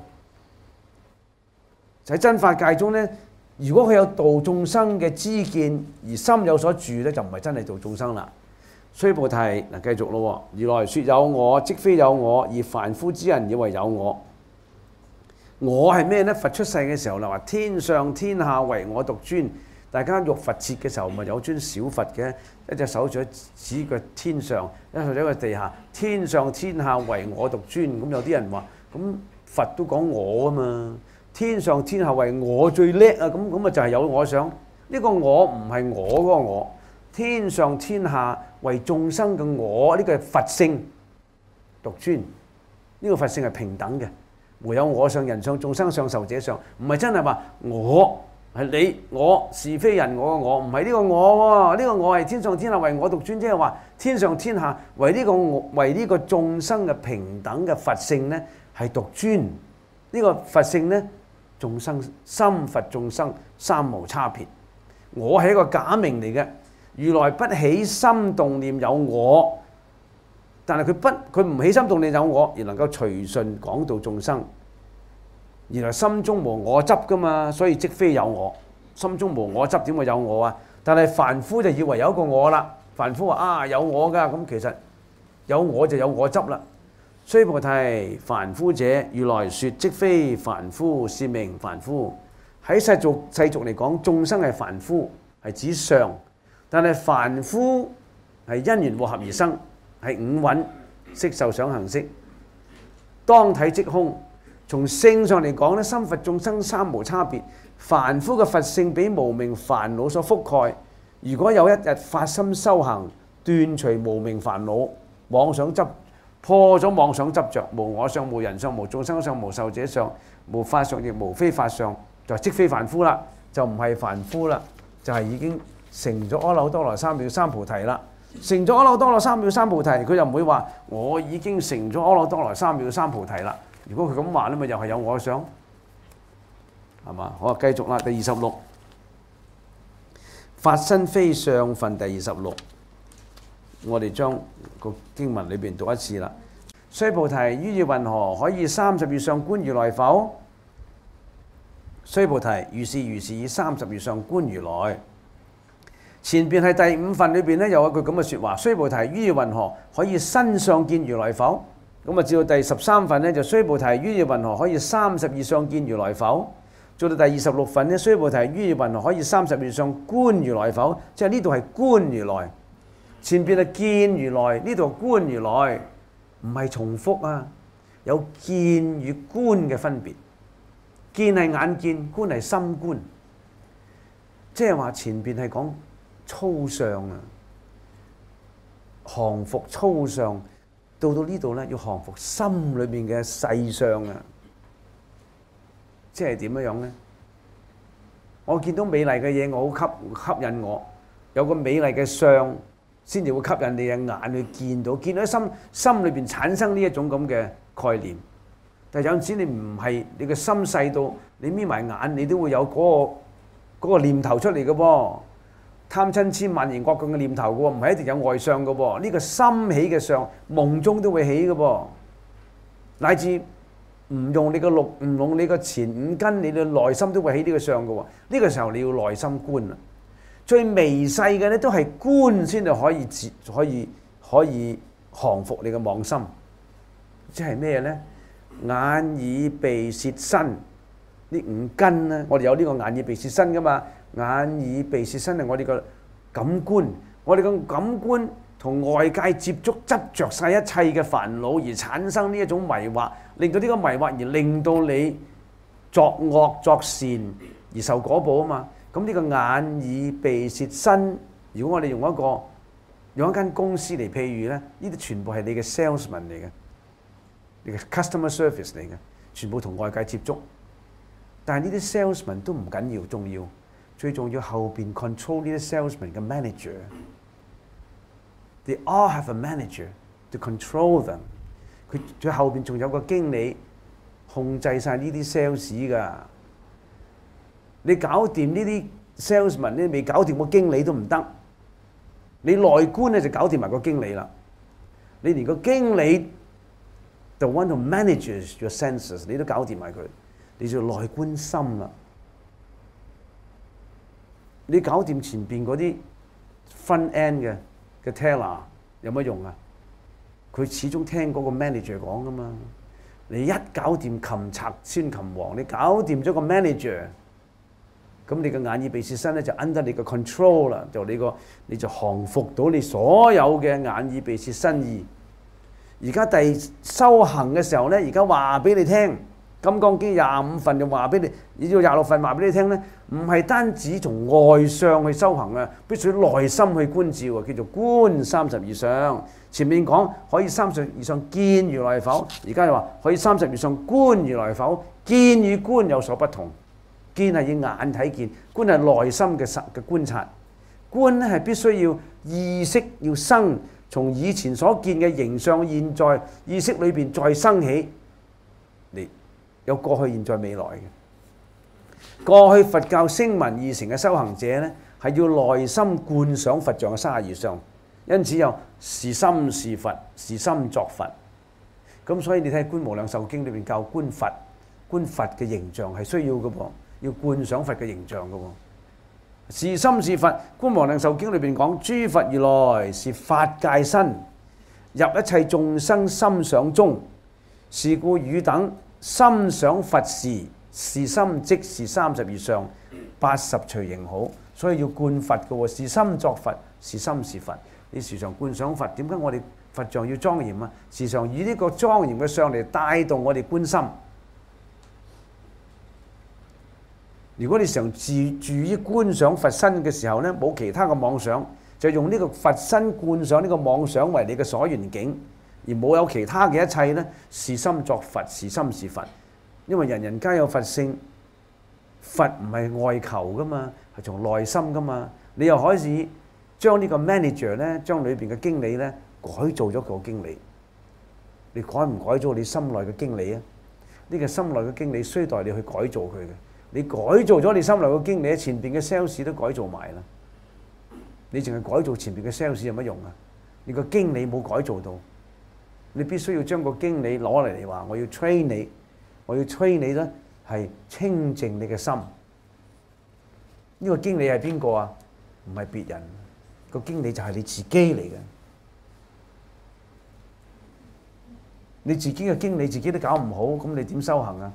喺真法界中咧，如果佢有度眾生嘅知見而心有所住咧，就唔係真係度眾生啦。須菩提，嗱繼續咯。如來說有我，即非有我，而凡夫之人以為有我。我係咩呢？佛出世嘅時候啦，話天上天下唯我獨尊。大家浴佛節嘅時候，咪有尊小佛嘅，一隻手掌指腳天上，一隻手喺個地下。天上天下唯我獨尊。咁有啲人話，咁佛都講我啊嘛。天上天下為我最叻啊！咁咁啊就係有我想。呢個我唔係我嗰個我。天上天下為眾生嘅我，呢個係佛性獨尊。呢個佛性係平等嘅，沒有我相、人相、眾生相、壽者相，唔係真係話我係你，我是非人我嘅我，唔係呢個我喎。呢個我係天上天下為我獨尊，即係話天上天下為呢個我為呢個眾生嘅平等嘅佛性呢係獨尊。呢個佛性呢，眾生心佛眾生三無差別。我係一個假名嚟嘅。如來不起心動念有我，但係佢不佢唔起心動念有我，而能夠隨順講道眾生。原來心中無我執噶嘛，所以即非有我。心中無我執點會有我啊？但係凡夫就以為有一個我啦。凡夫話啊有我㗎，咁其實有我就有我執啦。須菩提，凡夫者，如來說即非凡夫，是名凡夫。喺世俗世俗嚟講，眾生係凡夫，係指相。但係凡夫係因緣和合而生，係五蘊色受想行識，當體即空。從性上嚟講咧，心佛眾生三無差別。凡夫嘅佛性俾無明煩惱所覆蓋。如果有一日發心修行，斷除無明煩惱，妄想執破咗妄想執着，無我相、無人相、無眾生相、無壽者相、無法相亦無非法相，就即非凡夫啦，就唔係凡夫啦，就係、是、已經成咗阿耨多羅三藐三菩提啦。成咗阿耨多羅三藐三菩提，佢就唔會話我已經成咗阿耨多羅三藐三菩提啦。如果佢咁話咧，咪又係有我相，係嘛？好啊，繼續啦，第二十六，法身非相分第二十六，我哋將個經文裏邊讀一次啦。須菩提，於意云何？可以三十月相觀如來否？須菩提，如是如是，以三十月相觀如來。前邊係第五份裏邊咧，有一句咁嘅説話：須菩提，於意云何？可以身相見如來否？咁啊，至到第十三份咧，就須菩提，於意云何？可以三十二相見如來否？做到第二十六份咧，須菩提，於意云何？可以三十二相觀如來否？即係呢度係觀如來，前邊係見如來，呢度觀如來，唔係重複啊，有見與觀嘅分別。見係眼見，觀係心觀，即係話前邊係講粗相啊，降服粗相，到到呢度咧要降服心裏面嘅細相啊，即係點樣樣咧？我見到美麗嘅嘢，我好吸吸引我，有個美麗嘅相先至會吸引你嘅眼去見到，見到喺心心裏邊產生呢一種咁嘅概念。但係有陣時你唔係你嘅心細到你眯埋眼，你都會有嗰個嗰個念頭出嚟嘅噃。貪嗔痴慢疑惡見嘅念頭嘅喎，唔係一定有外相嘅喎。呢個心起嘅相，夢中都會起嘅噃。乃至唔用你個六，唔用你個前五根，你嘅內心都會起呢個相嘅喎。呢個時候你要內心觀啊。最微細嘅咧都係觀先至可以自可以可以降服你嘅妄心。即係咩咧？眼耳鼻舌身呢五根咧，我哋有呢個眼耳鼻舌身噶嘛？眼耳鼻舌身係我哋個感官，我哋個感官同外界接觸，執着晒一切嘅煩惱而產生呢一種迷惑，令到呢個迷惑而令到你作惡作善而受果報啊嘛。咁呢個眼耳鼻舌身，如果我哋用一個用一間公司嚟譬喻咧，呢啲全部係你嘅 salesman 嚟嘅。你嘅 customer service 嚟嘅，全部同外界接觸，但係呢啲 salesman 都唔緊要，重要最重要後邊 control 呢啲 salesman 嘅 manager，they all have a manager to control them。佢最後邊仲有個經理控制晒呢啲 sales 㗎。你搞掂呢啲 salesman 咧，未搞掂個經理都唔得。你內觀咧就搞掂埋個經理啦。你連個經理The one who manages your senses， 你都搞掂埋佢，你就內觀心啦。你搞掂前邊嗰啲 front end 嘅嘅 teller 有乜用啊？佢始終聽嗰個 manager 講噶嘛。你一搞掂擒賊先擒王，你搞掂咗個 manager， 咁你嘅眼耳鼻舌身咧就 under 你嘅 control 啦，就你個你就降服到你所有嘅眼耳鼻舌身意。而家第修行嘅時候咧，而家話俾你聽，《金剛經》廿五份就話俾你，要到廿六份話俾你聽咧，唔係單止從外相去修行啊，必須內心去觀照啊，叫做觀三十二相。前面講可以三十二相見如來否，而家又話可以三十二相觀如來否。見與觀有所不同，見係以眼睇見，觀係內心嘅實嘅觀察。觀咧係必須要意識要生。從以前所見嘅形象，現在意識裏邊再生起，你有過去、現在、未來嘅。過去佛教聲聞二乘嘅修行者咧，係要內心觀想佛像嘅三十二相，因此有是心是佛，是心作佛。咁所以你睇《觀無量壽經》裏邊教觀佛，觀佛嘅形象係需要嘅噃，要觀想佛嘅形象嘅喎。是心是佛，《觀無量壽經》裏邊講：諸佛如來是法界身，入一切眾生心想中。是故汝等心想佛時，是心即是三十二相，八十隨形好。所以要觀佛嘅喎，是心作佛，是心是佛。你時常觀想佛，點解我哋佛像要莊嚴啊？時常以呢個莊嚴嘅相嚟帶動我哋觀心。如果你常自住於觀想佛身嘅時候咧，冇其他嘅妄想，就用呢個佛身觀想呢個妄想為你嘅所緣境， 而冇有其他嘅一切呢，是心作佛，是心是佛。因為人人皆有佛性，佛唔係外求噶嘛，係從內心噶嘛。你又可以將呢個 manager 呢，將裏邊嘅經理呢改造咗個經理。你改唔改造你心內嘅經理啊？呢個心內嘅經理需待你去改造佢嘅。你改造咗你心內嘅經理，前邊嘅 sales 都改造埋啦。你淨係改造前邊嘅 sales 有乜用啊？你個經理冇改造到，你必須要將個經理攞嚟嚟話，我要 train 你，我要 train 你咧係清淨你嘅心。呢個經理係邊個啊？唔係別人，個經理就係你自己嚟嘅。你自己嘅經理自己都搞唔好，咁你點修行啊？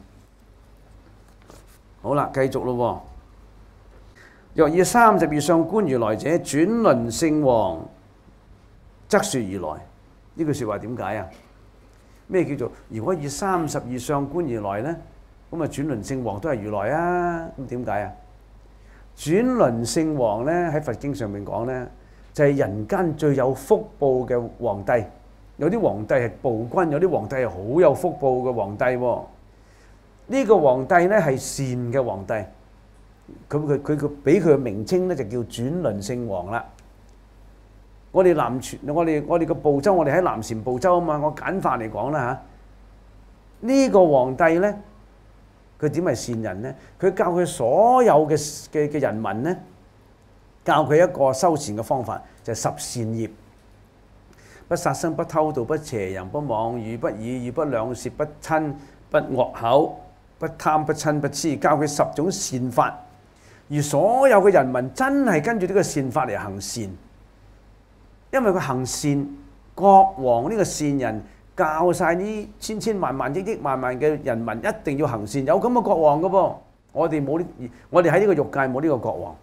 好啦，繼續咯。若以三十二相觀如來者，轉輪聖王則説如來。呢句説話點解啊？咩叫做如果以三十二相觀如來呢？咁啊轉輪聖王都係如來啊？咁點解啊？轉輪聖王呢喺佛經上面講呢，就係人間最有福報嘅皇帝。有啲皇帝係暴君，有啲皇帝係好有福報嘅皇帝喎。呢個皇帝呢係善嘅皇帝，咁佢佢佢俾佢嘅名稱呢就叫轉輪聖王啦。我哋南傳，我哋我哋個部洲，我哋喺南禪部洲啊嘛。我簡化嚟講啦嚇，呢個皇帝呢，佢點係善人呢？佢教佢所有嘅嘅嘅人民呢，教佢一個修善嘅方法，就係十善業。不殺生、不偷盜、不邪淫、不妄語、不綺語、不兩舌、不親、不惡口、不貪、不嗔、不痴，教佢十種善法。而所有嘅人民真係跟住呢個善法嚟行善，因為佢行善，國王呢個善人教晒呢千千萬萬億億萬萬嘅人民一定要行善，有咁嘅國王㗎噃。我哋冇呢，我哋喺呢個欲界冇呢個國王，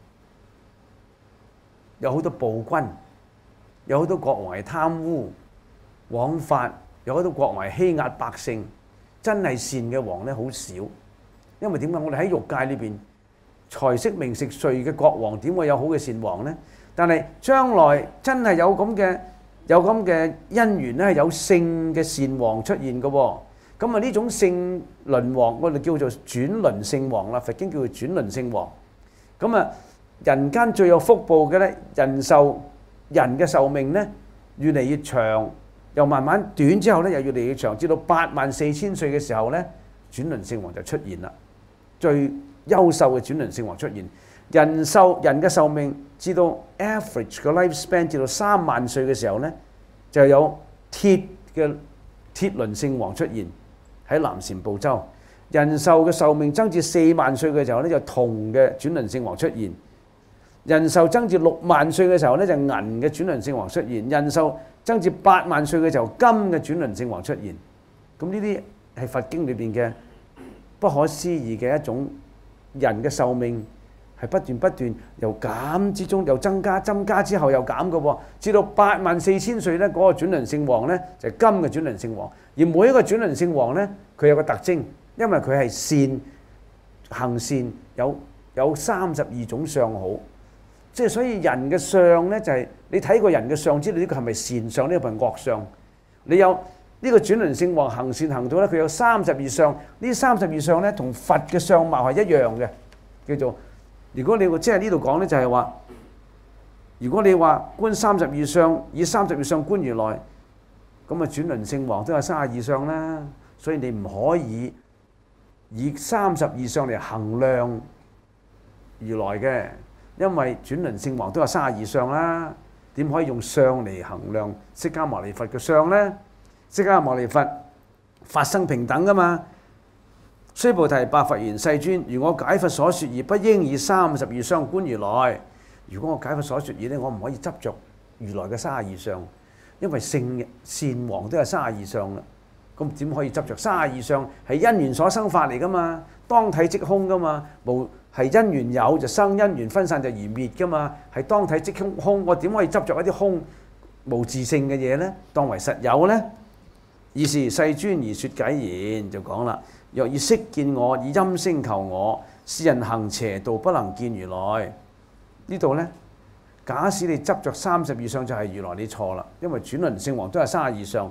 有好多暴君。有好多國王係貪污枉法，有好多國王係欺壓百姓，真係善嘅王咧好少。因為點解？我哋喺欲界裏邊財色名食睡嘅國王點會有好嘅善王呢？但係將來真係有咁嘅有咁嘅因緣咧，有聖嘅善王出現嘅喎。咁啊呢種聖輪王，我哋叫做轉輪聖王啦。佛經叫做轉輪聖王。咁啊，人間最有福報嘅咧，人壽。人嘅壽命咧越嚟越長，又慢慢短之後咧又越嚟越長，至到八萬四千歲嘅時候咧，轉輪聖王就出現啦。最優秀嘅轉輪聖王出現，人壽人嘅壽命至到 average 嘅 lifespan 至到三萬歲嘅時候咧，就有鐵嘅鐵輪聖王出現喺南禪部洲。人壽嘅壽命增至四萬歲嘅時候咧，就銅嘅轉輪聖王出現。人壽增至六萬歲嘅時候咧，就銀嘅轉輪聖王出現；人壽增至八萬歲嘅時候，金嘅轉輪聖王出現。咁呢啲係佛經裏邊嘅不可思議嘅一種人嘅壽命係不斷不斷由減之中又增加，增加之後又減嘅喎。至到八萬四千歲咧，嗰個轉輪聖王咧就係金嘅轉輪聖王。而每一個轉輪聖王咧，佢有個特徵，因為佢係善行善，有有三十二種相好。即係所以人嘅相咧，就係你睇個人嘅相，知道呢個係咪善相，呢個係惡相。你有呢個轉輪聖王行善行到咧，佢有三十二相。呢三十二相咧，同佛嘅相貌係一樣嘅，叫做如果你即係呢度講咧，就係話，如果你話觀三十二相，以三十二相觀如來，咁啊轉輪聖王都有三十二相啦。所以你唔可以以三十二相嚟衡量如來嘅。因為轉輪聖王都有三十二相啦，點可以用相嚟衡量釋迦牟尼佛嘅相呢？釋迦牟尼佛法身平等噶嘛？須菩提白佛言：世尊，如我解佛所說義，不應以三十二相觀如來。如果我解佛所說義咧，我唔可以執着如來嘅三十二相，因為聖善王都有三十二相啦。咁點可以執着三十二相？係因緣所生法嚟噶嘛？當體即空噶嘛？無係因緣有就生，因緣分散就而滅噶嘛？係當體即空空，我點可以執着一啲空無自性嘅嘢呢？當為實有呢？爾時世尊而說偈言，就講啦。若以色見我，以音聲求我，是人行邪道，不能見如來。呢度呢，假使你執着三十二相就係如來，你錯啦。因為轉輪聖王都係三十二相，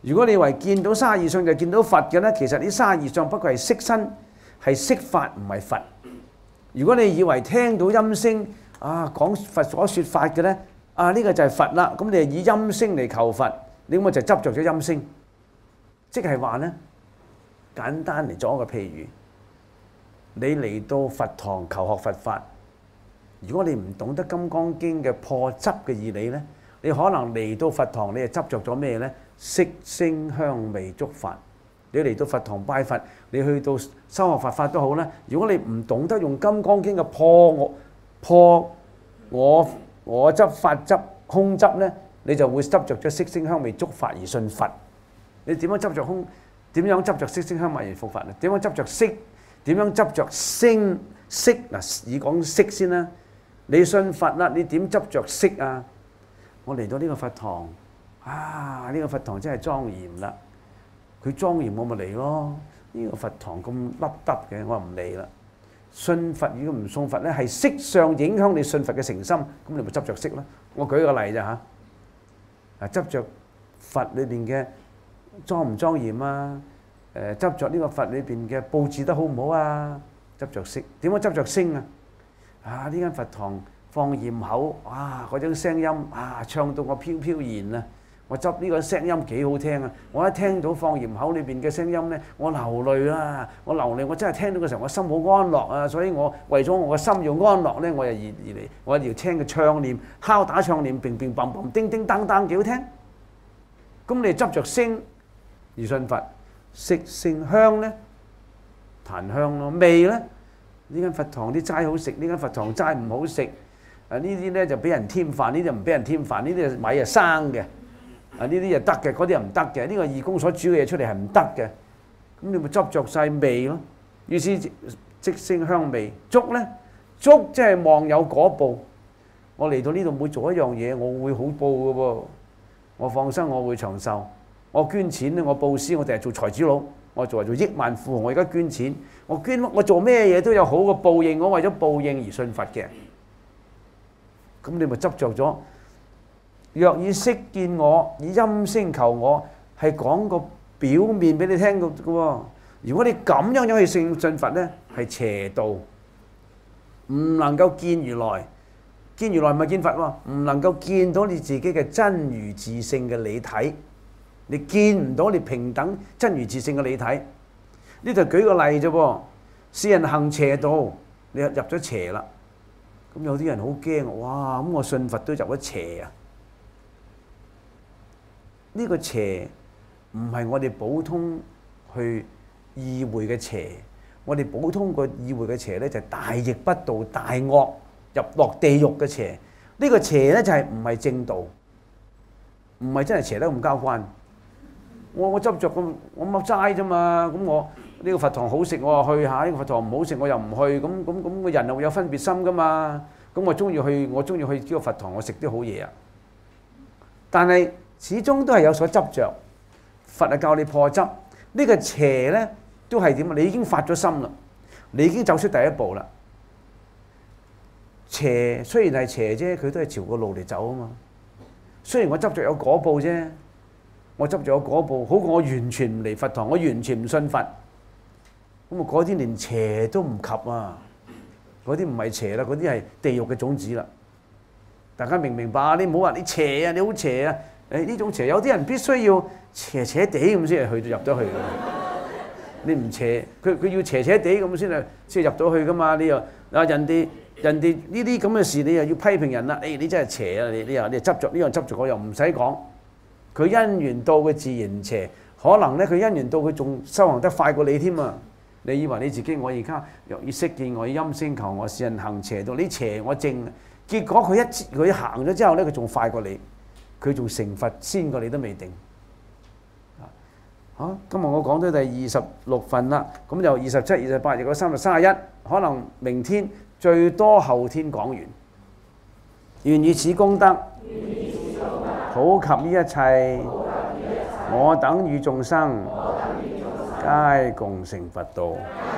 如果你以為見到三十二相就見到佛嘅咧，其實呢三十二相不過係色身，係色法，唔係佛。如果你以為聽到音聲啊講佛所説法嘅咧，啊呢個就係佛啦，咁你係以音聲嚟求佛，你咁咪就執着咗音聲。即係話咧，簡單嚟做一個譬如，你嚟到佛堂求學佛法，如果你唔懂得《金剛經》嘅破執嘅義理咧，你可能嚟到佛堂，你係執着咗咩咧？色聲香味觸法。你嚟到佛堂拜佛，你去到修學佛法都好啦。如果你唔懂得用《金剛經》嘅破我破我我執法執空執咧，你就會執着咗色聲香味觸法而信佛。你點樣執着空？點樣執着色聲香味而復佛咧？點樣執着色？點樣執着聲色？嗱，以講色先啦。你信佛啦，你點執着色啊？我嚟到呢個佛堂，啊呢個佛堂真係莊嚴啦。佢莊嚴我咪嚟咯。呢個佛堂咁凹凸嘅，我唔嚟啦。信佛如果唔信佛咧，係色相影響你信佛嘅誠心，咁你咪執着色啦。我舉個例咋嚇？啊，執着佛裏邊嘅莊唔莊嚴啊？誒，執着呢個佛裏邊嘅佈置得好唔好啊？執着色。點解執着聲啊？啊，呢間佛堂放焰口，哇！嗰種聲音啊，唱到我飄飄然啊！我執呢個聲音幾好聽啊！我一聽到放焰口裏邊嘅聲音咧，我流淚啦！我流淚，我真係聽到嘅時候，我心好安樂啊！所以我為咗我嘅心要安樂咧，我又而而嚟，我要聽佢唱念、敲打唱念、乒乒乓乓、叮叮當當，幾好聽。咁你執着聲而信佛，色聲香咧，檀香咯，味咧，呢間佛堂啲齋好食，呢間佛堂齋唔好食。啊，呢啲咧就俾人添飯，呢啲唔俾人添飯，呢啲米係生嘅。啊！呢啲又得嘅，嗰啲又唔得嘅。呢個義工所煮嘅嘢出嚟係唔得嘅。咁你咪執着晒味咯。於是色聲香味觸咧，觸即係望有果報。我嚟到呢度每做一樣嘢，我會好報嘅喎。我放生，我會長壽。我捐錢咧，我佈施，我哋係做財主佬。我做係做億萬富豪，我而家捐錢，我捐我做咩嘢都有好嘅報應。我為咗報應而信佛嘅。咁你咪執着咗。若以色見我，以音聲求我，係講個表面俾你聽嘅喎。如果你咁樣樣去信信佛咧，係邪道，唔能夠見如來。見如來唔係見佛喎，唔能夠見到你自己嘅真如自性嘅理體。你見唔到你平等真如自性嘅理體。呢度舉個例啫噃，世人行邪道，你入咗邪啦。咁有啲人好驚，哇！咁我信佛都入咗邪啊！呢個邪唔係我哋普通去意會嘅邪，我哋普通個意會嘅邪咧就係大逆不道、大惡入落地獄嘅邪。呢個邪咧就係唔係正道，唔係真係邪得咁交關。我我執着咁，我乜齋啫嘛。咁我呢個佛堂好食，我話去下；呢個佛堂唔好食，我又唔去。咁咁咁個人又會有分別心噶嘛。咁我中意去，我中意去呢個佛堂，我食啲好嘢啊。但係始終都係有所執着，佛係教你破執。呢個邪咧都係點啊？你已經發咗心啦，你已經走出第一步啦。邪雖然係邪啫，佢都係朝個路嚟走啊嘛。雖然我執着有果報啫，我執着有果報，好過我完全唔嚟佛堂，我完全唔信佛。咁啊，嗰啲連邪都唔及啊！嗰啲唔係邪啦，嗰啲係地獄嘅種子啦。大家明唔明白啊？你唔好話你邪啊，你好邪啊！誒呢種邪，有啲人必須要邪邪地咁先係去到入咗去嘅。你唔邪，佢佢要邪邪地咁先係先係入到去噶嘛？你又啊人哋人哋呢啲咁嘅事，你又要批評人啦。誒、哎、你真係邪啊！你你又你執着呢樣執着嗰樣，唔使講。佢因緣到佢自然邪，可能咧佢因緣到佢仲修行得快過你添啊！你以為你自己我而家若以色見我，以音聲求我，是人行邪道，你邪我正。結果佢一佢行咗之後咧，佢仲快過你。佢仲成佛先過你都未定。好，今日我講到第二十六份啦，咁就二十七、二十八、二十九、三十、三十一，可能明天最多後天講完。願以此功德，普及於一切，我等與眾生，皆共成佛道。